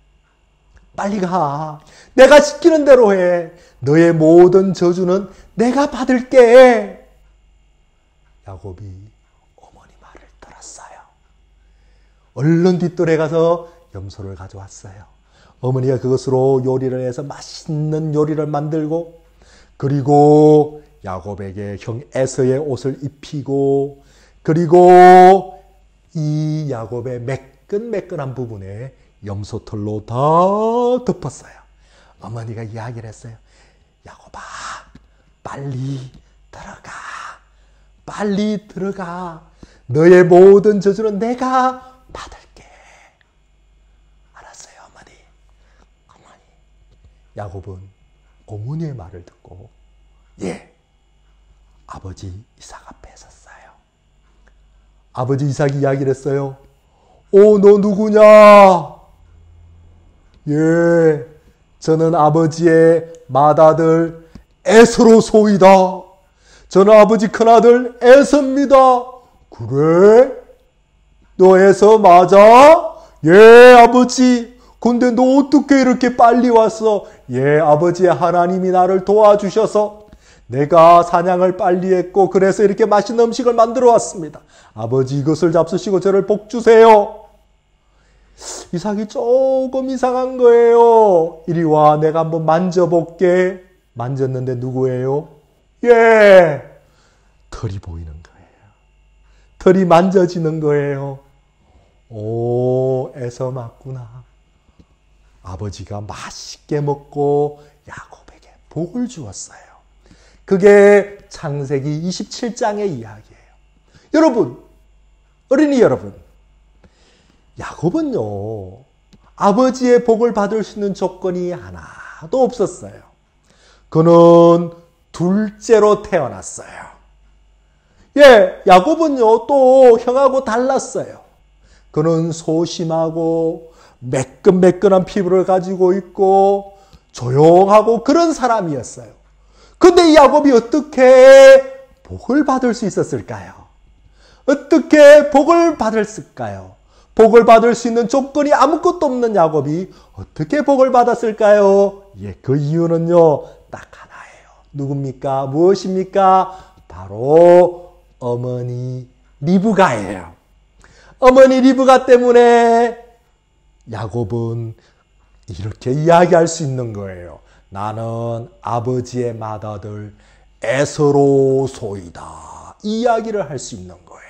빨리 가. 내가 시키는 대로 해. 너의 모든 저주는 내가 받을게. 야곱이 어머니 말을 들었어요. 얼른 뒷뜰에 가서 염소를 가져왔어요. 어머니가 그것으로 요리를 해서 맛있는 요리를 만들고, 그리고 야곱에게 형 에서의 옷을 입히고, 그리고 이 야곱의 매끈매끈한 부분에 염소털로 다 덮었어요. 어머니가 이야기를 했어요. 야곱아, 빨리 들어가. 빨리 들어가. 너의 모든 저주는 내가 받을게. 알았어요, 어머니. 어머니. 야곱은 어머니의 말을 듣고, 아버지 이삭 앞에 섰어요. 아버지 이삭이 이야기를 했어요. 너 누구냐? 저는 아버지의 맏아들 에서로 소이다. 저는 아버지 큰아들 에서입니다. 그래? 너 에서 맞아? 아버지. 근데 너 어떻게 이렇게 빨리 왔어? 아버지의 하나님이 나를 도와주셔서 내가 사냥을 빨리 했고, 그래서 이렇게 맛있는 음식을 만들어 왔습니다. 아버지, 이것을 잡수시고 저를 복 주세요. 이삭이 조금 이상한 거예요. 이리 와, 내가 한번 만져볼게. 만졌는데 누구예요? 털이 보이는 거예요. 털이 만져지는 거예요. 에서 맞구나. 아버지가 맛있게 먹고 야곱에게 복을 주었어요. 그게 창세기 27장의 이야기예요. 여러분, 어린이 여러분, 야곱은요, 아버지의 복을 받을 수 있는 조건이 하나도 없었어요. 그는 둘째로 태어났어요. 야곱은요, 또 형하고 달랐어요. 그는 소심하고 매끈매끈한 피부를 가지고 있고 조용하고 그런 사람이었어요. 근데 이 야곱이 어떻게 복을 받을 수 있었을까요? 어떻게 복을 받았을까요? 복을 받을 수 있는 조건이 아무것도 없는 야곱이 어떻게 복을 받았을까요? 그 이유는요, 딱 하나예요. 누굽니까? 무엇입니까? 바로 어머니 리브가예요. 어머니 리브가 때문에 야곱은 이렇게 이야기할 수 있는 거예요. 나는 아버지의 맏아들 에서로 소이다. 이 이야기를 할 수 있는 거예요.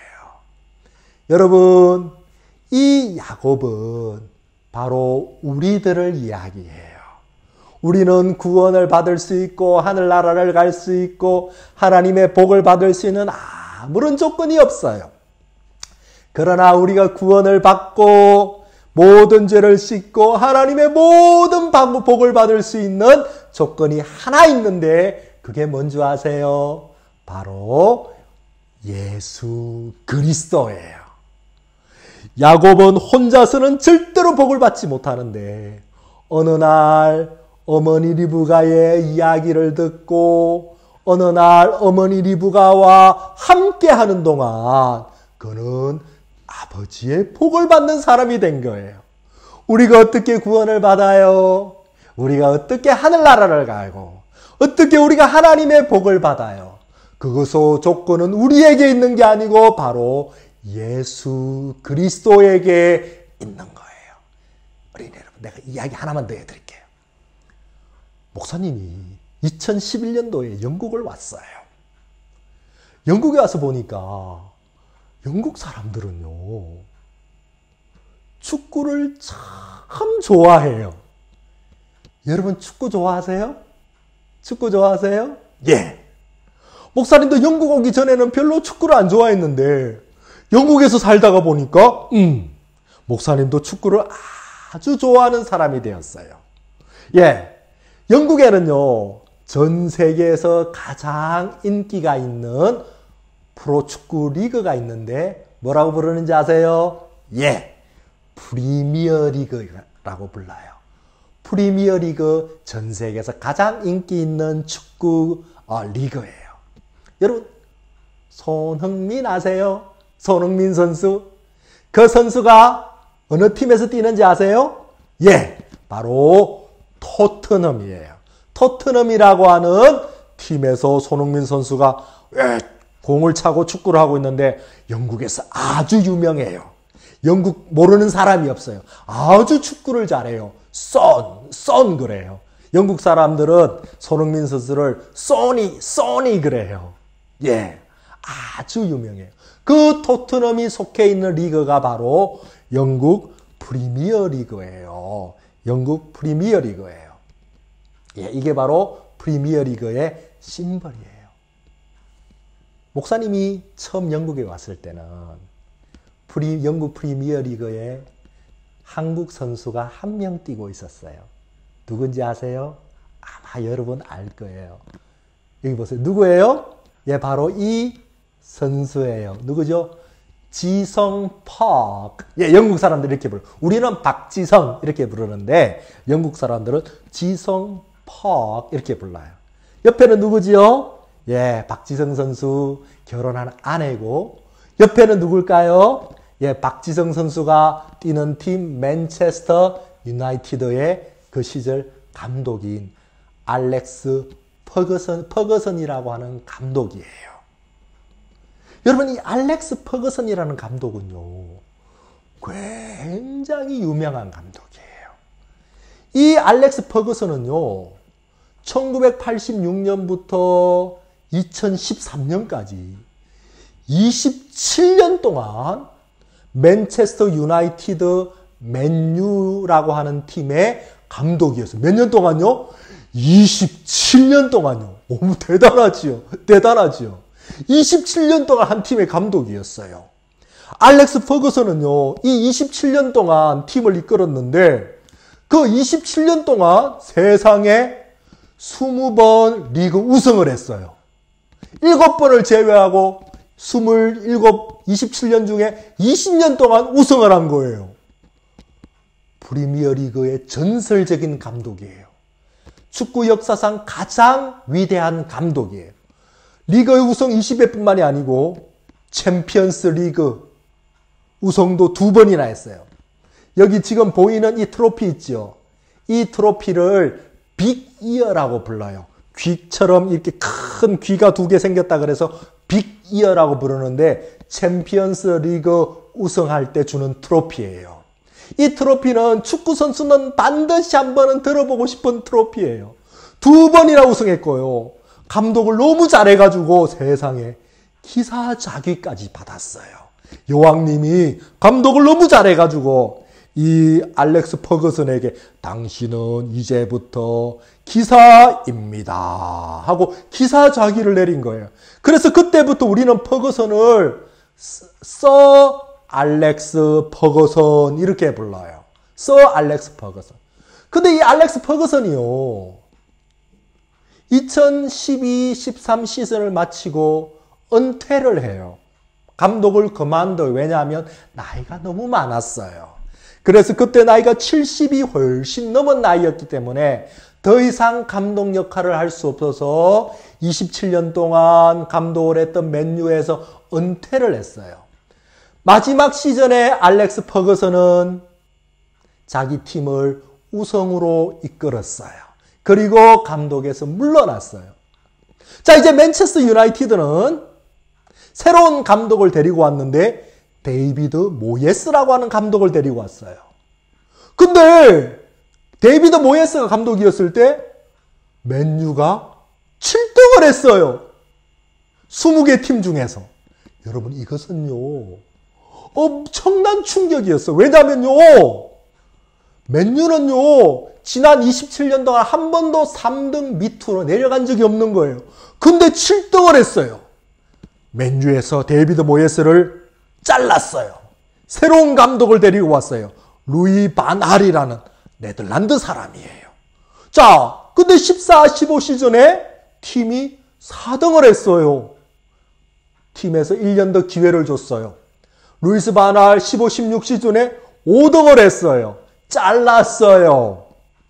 여러분, 이 야곱은 바로 우리들을 이야기해요. 우리는 구원을 받을 수 있고 하늘나라를 갈 수 있고 하나님의 복을 받을 수 있는 아무런 조건이 없어요. 그러나 우리가 구원을 받고 모든 죄를 씻고 하나님의 모든 복을 받을 수 있는 조건이 하나 있는데, 그게 뭔지 아세요? 바로 예수 그리스도예요. 야곱은 혼자서는 절대로 복을 받지 못하는데, 어느 날 어머니 리브가의 이야기를 듣고 어느 날 어머니 리브가와 함께 하는 동안 그는 아버지의 복을 받는 사람이 된 거예요. 우리가 어떻게 구원을 받아요? 우리가 어떻게 하늘나라를 가고 어떻게 우리가 하나님의 복을 받아요? 그것의 조건은 우리에게 있는 게 아니고 바로 예수 그리스도에게 있는 거예요. 어린이 여러분, 내가 이야기 하나만 더 해드릴게요. 목사님이 2011년도에 영국을 왔어요. 영국에 와서 보니까 영국 사람들은요, 축구를 참 좋아해요. 여러분, 축구 좋아하세요? 축구 좋아하세요? 목사님도 영국 오기 전에는 별로 축구를 안 좋아했는데 영국에서 살다가 보니까 목사님도 축구를 아주 좋아하는 사람이 되었어요. 영국에는요, 전 세계에서 가장 인기가 있는 프로축구 리그가 있는데 뭐라고 부르는지 아세요? 프리미어 리그라고 불러요. 프리미어 리그, 전 세계에서 가장 인기 있는 축구 리그예요. 여러분, 손흥민 아세요? 손흥민 선수. 그 선수가 어느 팀에서 뛰는지 아세요? 바로 토트넘이에요. 토트넘이라고 하는 팀에서 손흥민 선수가 공을 차고 축구를 하고 있는데 영국에서 아주 유명해요. 영국 모르는 사람이 없어요. 아주 축구를 잘해요. 썬 그래요. 영국 사람들은 손흥민 선수를 써니 그래요. 예, 아주 유명해요. 그 토트넘이 속해 있는 리그가 바로 영국 프리미어 리그예요. 영국 프리미어 리그예요. 예, 이게 바로 프리미어 리그의 심벌이에요. 목사님이 처음 영국에 왔을 때는 영국 프리미어 리그에 한국 선수가 한 명 뛰고 있었어요. 누군지 아세요? 아마 여러분 알 거예요. 여기 보세요. 누구예요? 예, 바로 이 선수예요. 누구죠? 지성 팍. 예, 영국 사람들이 이렇게 불러요. 우리는 박지성 이렇게 부르는데 영국 사람들은 지성 팍 이렇게 불러요. 옆에는 누구지요? 예, 박지성 선수 결혼한 아내고, 옆에는 누굴까요? 예, 박지성 선수가 뛰는 팀 맨체스터 유나이티드의 그 시절 감독인 알렉스 퍼거선이라고 하는 감독이에요. 여러분, 이 알렉스 퍼거선이라는 감독은요, 굉장히 유명한 감독이에요. 이 알렉스 퍼거선은요, 1986년부터 2013년까지 27년 동안 맨체스터 유나이티드 맨유라고 하는 팀의 감독이었어요. 몇 년 동안요? 27년 동안요. 너무 대단하지요. 27년 동안 한 팀의 감독이었어요. 알렉스 퍼거선은요, 이 27년 동안 팀을 이끌었는데, 그 27년 동안 세상에 20번 리그 우승을 했어요. 7번을 제외하고 27년 중에 20년 동안 우승을 한 거예요. 프리미어 리그의 전설적인 감독이에요. 축구 역사상 가장 위대한 감독이에요. 리그의 우승 20회 뿐만이 아니고 챔피언스 리그 우승도 2번이나 했어요. 여기 지금 보이는 이 트로피 있죠? 이 트로피를 빅 이어라고 불러요. 귀처럼 이렇게 큰 귀가 2개 생겼다 그래서 빅 이어라고 부르는데 챔피언스 리그 우승할 때 주는 트로피예요. 이 트로피는 축구 선수는 반드시 한 번은 들어보고 싶은 트로피예요. 2번이나 우승했고요. 감독을 너무 잘해가지고 세상에 기사 자귀까지 받았어요. 여왕님이 감독을 너무 잘해가지고 이 알렉스 퍼거슨에게 당신은 이제부터 기사입니다 하고 기사 자기를 내린 거예요. 그래서 그때부터 우리는 퍼거슨을 서 알렉스 퍼거슨 이렇게 불러요. 서 알렉스 퍼거슨. 근데 이 알렉스 퍼거슨이요, 2012-13 시즌을 마치고 은퇴를 해요. 감독을 그만둬요. 왜냐하면 나이가 너무 많았어요. 그래서 그때 나이가 70이 훨씬 넘은 나이였기 때문에 더 이상 감독 역할을 할 수 없어서 27년 동안 감독을 했던 맨유에서 은퇴를 했어요. 마지막 시즌에 알렉스 퍼거슨은 자기 팀을 우승으로 이끌었어요. 그리고 감독에서 물러났어요. 자, 이제 맨체스터 유나이티드는 새로운 감독을 데리고 왔는데 데이비드 모예스라고 하는 감독을 데리고 왔어요. 근데 데이비드 모예스가 감독이었을 때 맨유가 7등을 했어요. 20개 팀 중에서. 여러분, 이것은요, 엄청난 충격이었어요. 왜냐면요, 맨유는요, 지난 27년 동안 한 번도 3등 밑으로 내려간 적이 없는 거예요. 근데 7등을 했어요. 맨유에서 데이비드 모예스를 잘랐어요. 새로운 감독을 데리고 왔어요. 루이 반 할이라는 네덜란드 사람이에요. 자, 근데 14-15 시즌에 팀이 4등을 했어요. 팀에서 1년 더 기회를 줬어요. 루이스 반 할 15-16 시즌에 5등을 했어요. 잘랐어요.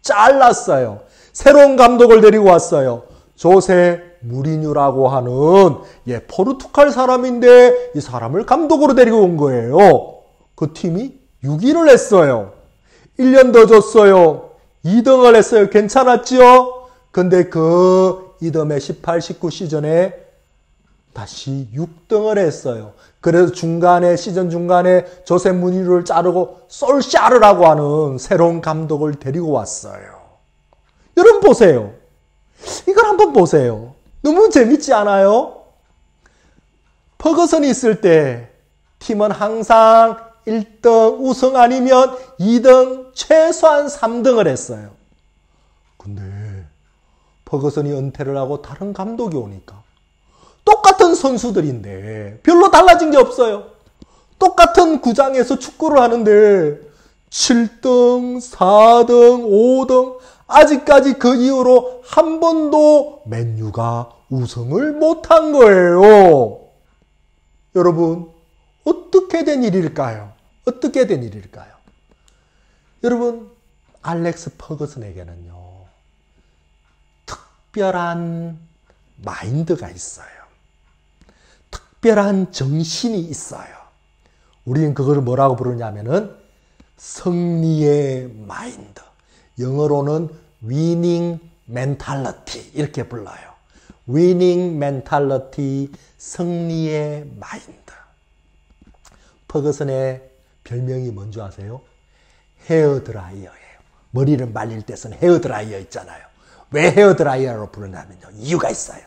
새로운 감독을 데리고 왔어요. 조세 무리뉴라고 하는 포르투갈 사람인데 이 사람을 감독으로 데리고 온 거예요. 그 팀이 6위를 했어요. 1년 더 줬어요. 2등을 했어요. 괜찮았지요? 근데 그 이듬해 18, 19 시즌에 다시 6등을 했어요. 그래서 시즌 중간에 조세 무니루를 자르고 솔샤르라고 하는 새로운 감독을 데리고 왔어요. 여러분 보세요. 이걸 한번 보세요. 너무 재밌지 않아요? 퍼거슨이 있을 때 팀은 항상 1등 우승 아니면 2등 최소한 3등을 했어요. 근데 퍼거슨이 은퇴를 하고 다른 감독이 오니까 똑같은 선수들인데 별로 달라진 게 없어요. 똑같은 구장에서 축구를 하는데 7등, 4등, 5등 아직까지 그 이후로 한 번도 맨유가 우승을 못한 거예요. 여러분 어떻게 된 일일까요? 어떻게 된 일일까요? 여러분 알렉스 퍼거슨에게는요 특별한 마인드가 있어요. 특별한 정신이 있어요. 우리는 그걸 뭐라고 부르냐면은 승리의 마인드. 영어로는 winning mentality 이렇게 불러요. winning mentality, 승리의 마인드. 퍼거슨의 별명이 뭔지 아세요? 헤어드라이어예요. 머리를 말릴 때 쓰는 헤어드라이어 있잖아요. 왜 헤어드라이어로 부르냐면요. 이유가 있어요.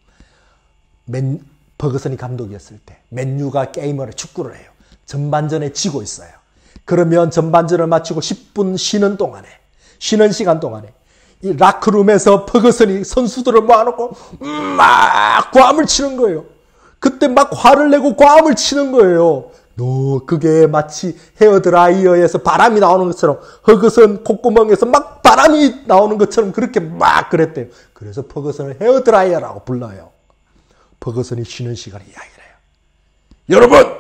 퍼거슨이 감독이었을 때 맨유가 게임을 축구를 해요. 전반전에 지고 있어요. 그러면 전반전을 마치고 10분 쉬는 시간 동안에 이 라크룸에서 퍼거슨이 선수들을 모아놓고 막 과음을 치는 거예요. 그때 막 화를 내고 과음을 치는 거예요. 그게 마치 헤어드라이어에서 바람이 나오는 것처럼 퍼거슨 콧구멍에서 막 바람이 나오는 것처럼 그렇게 막 그랬대요. 그래서 퍼거슨을 헤어드라이어라고 불러요. 퍼거슨이 쉬는 시간에 이야기를 해요.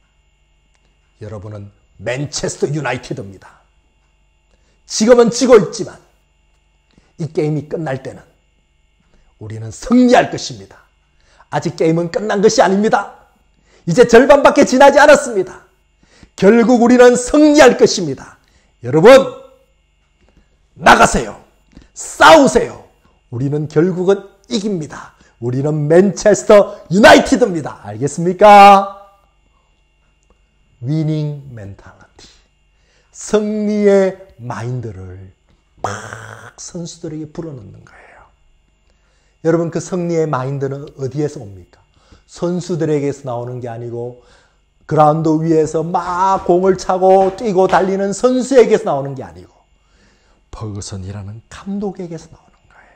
여러분은 맨체스터 유나이티드입니다. 지금은 지고 있지만 이 게임이 끝날 때는 우리는 승리할 것입니다. 아직 게임은 끝난 것이 아닙니다. 이제 절반밖에 지나지 않았습니다. 결국 우리는 승리할 것입니다. 여러분 나가세요. 싸우세요. 우리는 결국은 이깁니다. 우리는 맨체스터 유나이티드입니다. 알겠습니까? 위닝 멘탈리티. 승리의 마인드를 막 선수들에게 불어넣는 거예요. 여러분 그 승리의 마인드는 어디에서 옵니까? 선수들에게서 나오는 게 아니고 그라운드 위에서 막 공을 차고 뛰고 달리는 선수에게서 나오는 게 아니고 퍼거슨이라는 감독에게서 나오는 거예요.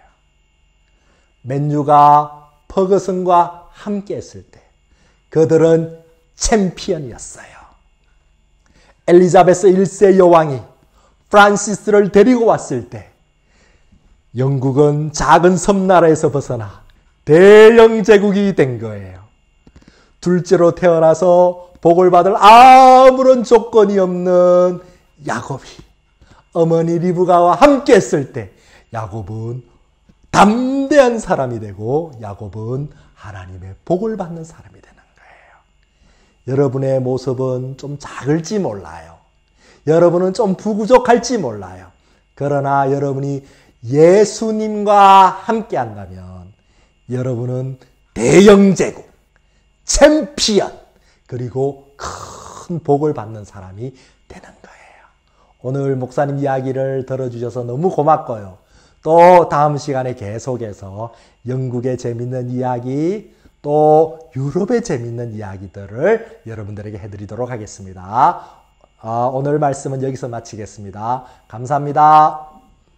맨유가 퍼거슨과 함께 했을 때 그들은 챔피언이었어요. 엘리자베스 1세 여왕이 프란시스를 데리고 왔을 때 영국은 작은 섬나라에서 벗어나 대영 제국이 된 거예요. 둘째로 태어나서 복을 받을 아무런 조건이 없는 야곱이 어머니 리브가와 함께 했을 때 야곱은 담대한 사람이 되고 야곱은 하나님의 복을 받는 사람이 되는 거예요. 여러분의 모습은 좀 작을지 몰라요. 여러분은 좀 부족할지 몰라요. 그러나 여러분이 예수님과 함께 한다면 여러분은 대영제국, 챔피언, 그리고 큰 복을 받는 사람이 되는 거예요. 오늘 목사님 이야기를 들어주셔서 너무 고맙고요. 또 다음 시간에 계속해서 영국의 재밌는 이야기, 또 유럽의 재밌는 이야기들을 여러분들에게 해드리도록 하겠습니다. 오늘 말씀은 여기서 마치겠습니다. 감사합니다.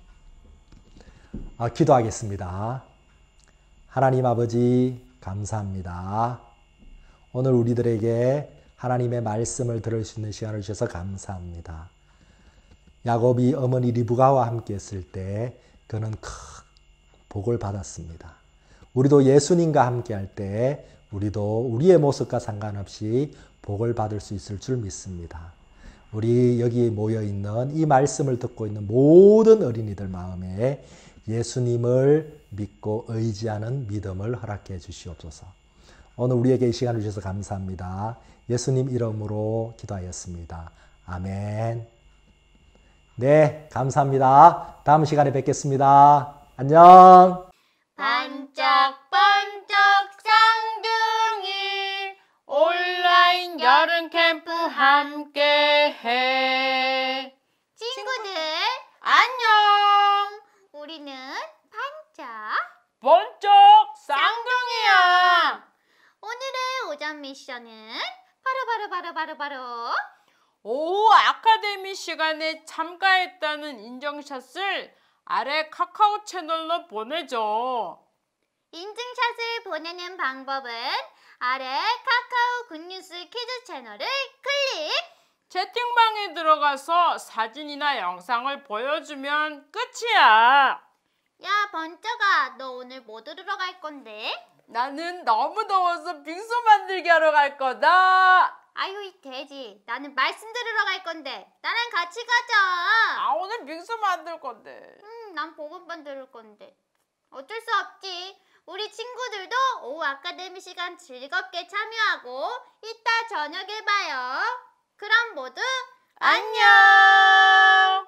기도하겠습니다. 하나님 아버지 감사합니다. 오늘 우리들에게 하나님의 말씀을 들을 수 있는 시간을 주셔서 감사합니다. 야곱이 어머니 리브가와 함께 했을 때 그는 큰 복을 받았습니다. 우리도 예수님과 함께 할 때 우리도 우리의 모습과 상관없이 복을 받을 수 있을 줄 믿습니다. 우리 여기 모여있는 이 말씀을 듣고 있는 모든 어린이들 마음에 예수님을 믿고 의지하는 믿음을 허락해 주시옵소서. 오늘 우리에게 이 시간을 주셔서 감사합니다. 예수님 이름으로 기도하였습니다. 아멘. 네, 감사합니다. 다음 시간에 뵙겠습니다. 안녕. 반짝반짝 쌍둥이 온라인 여름 캠프 함께해. 친구들 안녕. 우리는 번쩍 쌍둥이야. 오늘의 오전 미션은 바로 오후 아카데미 시간에 참가했다는 인증샷을 아래 카카오 채널로 보내줘. 인증샷을 보내는 방법은 아래 카카오 굿뉴스 키즈 채널을 클릭. 채팅방에 들어가서 사진이나 영상을 보여주면 끝이야. 야 번쩍아, 너 오늘 뭐 들으러 갈 건데? 나는 너무 더워서 빙수 만들기 하러 갈 거다. 아유 이 돼지, 나는 말씀 들으러 갈 건데 나랑 같이 가자. 아 오늘 빙수 만들 건데. 난 보건반 들을 건데. 어쩔 수 없지. 우리 친구들도 오후 아카데미 시간 즐겁게 참여하고 이따 저녁에 봐요. 그럼 모두 안녕.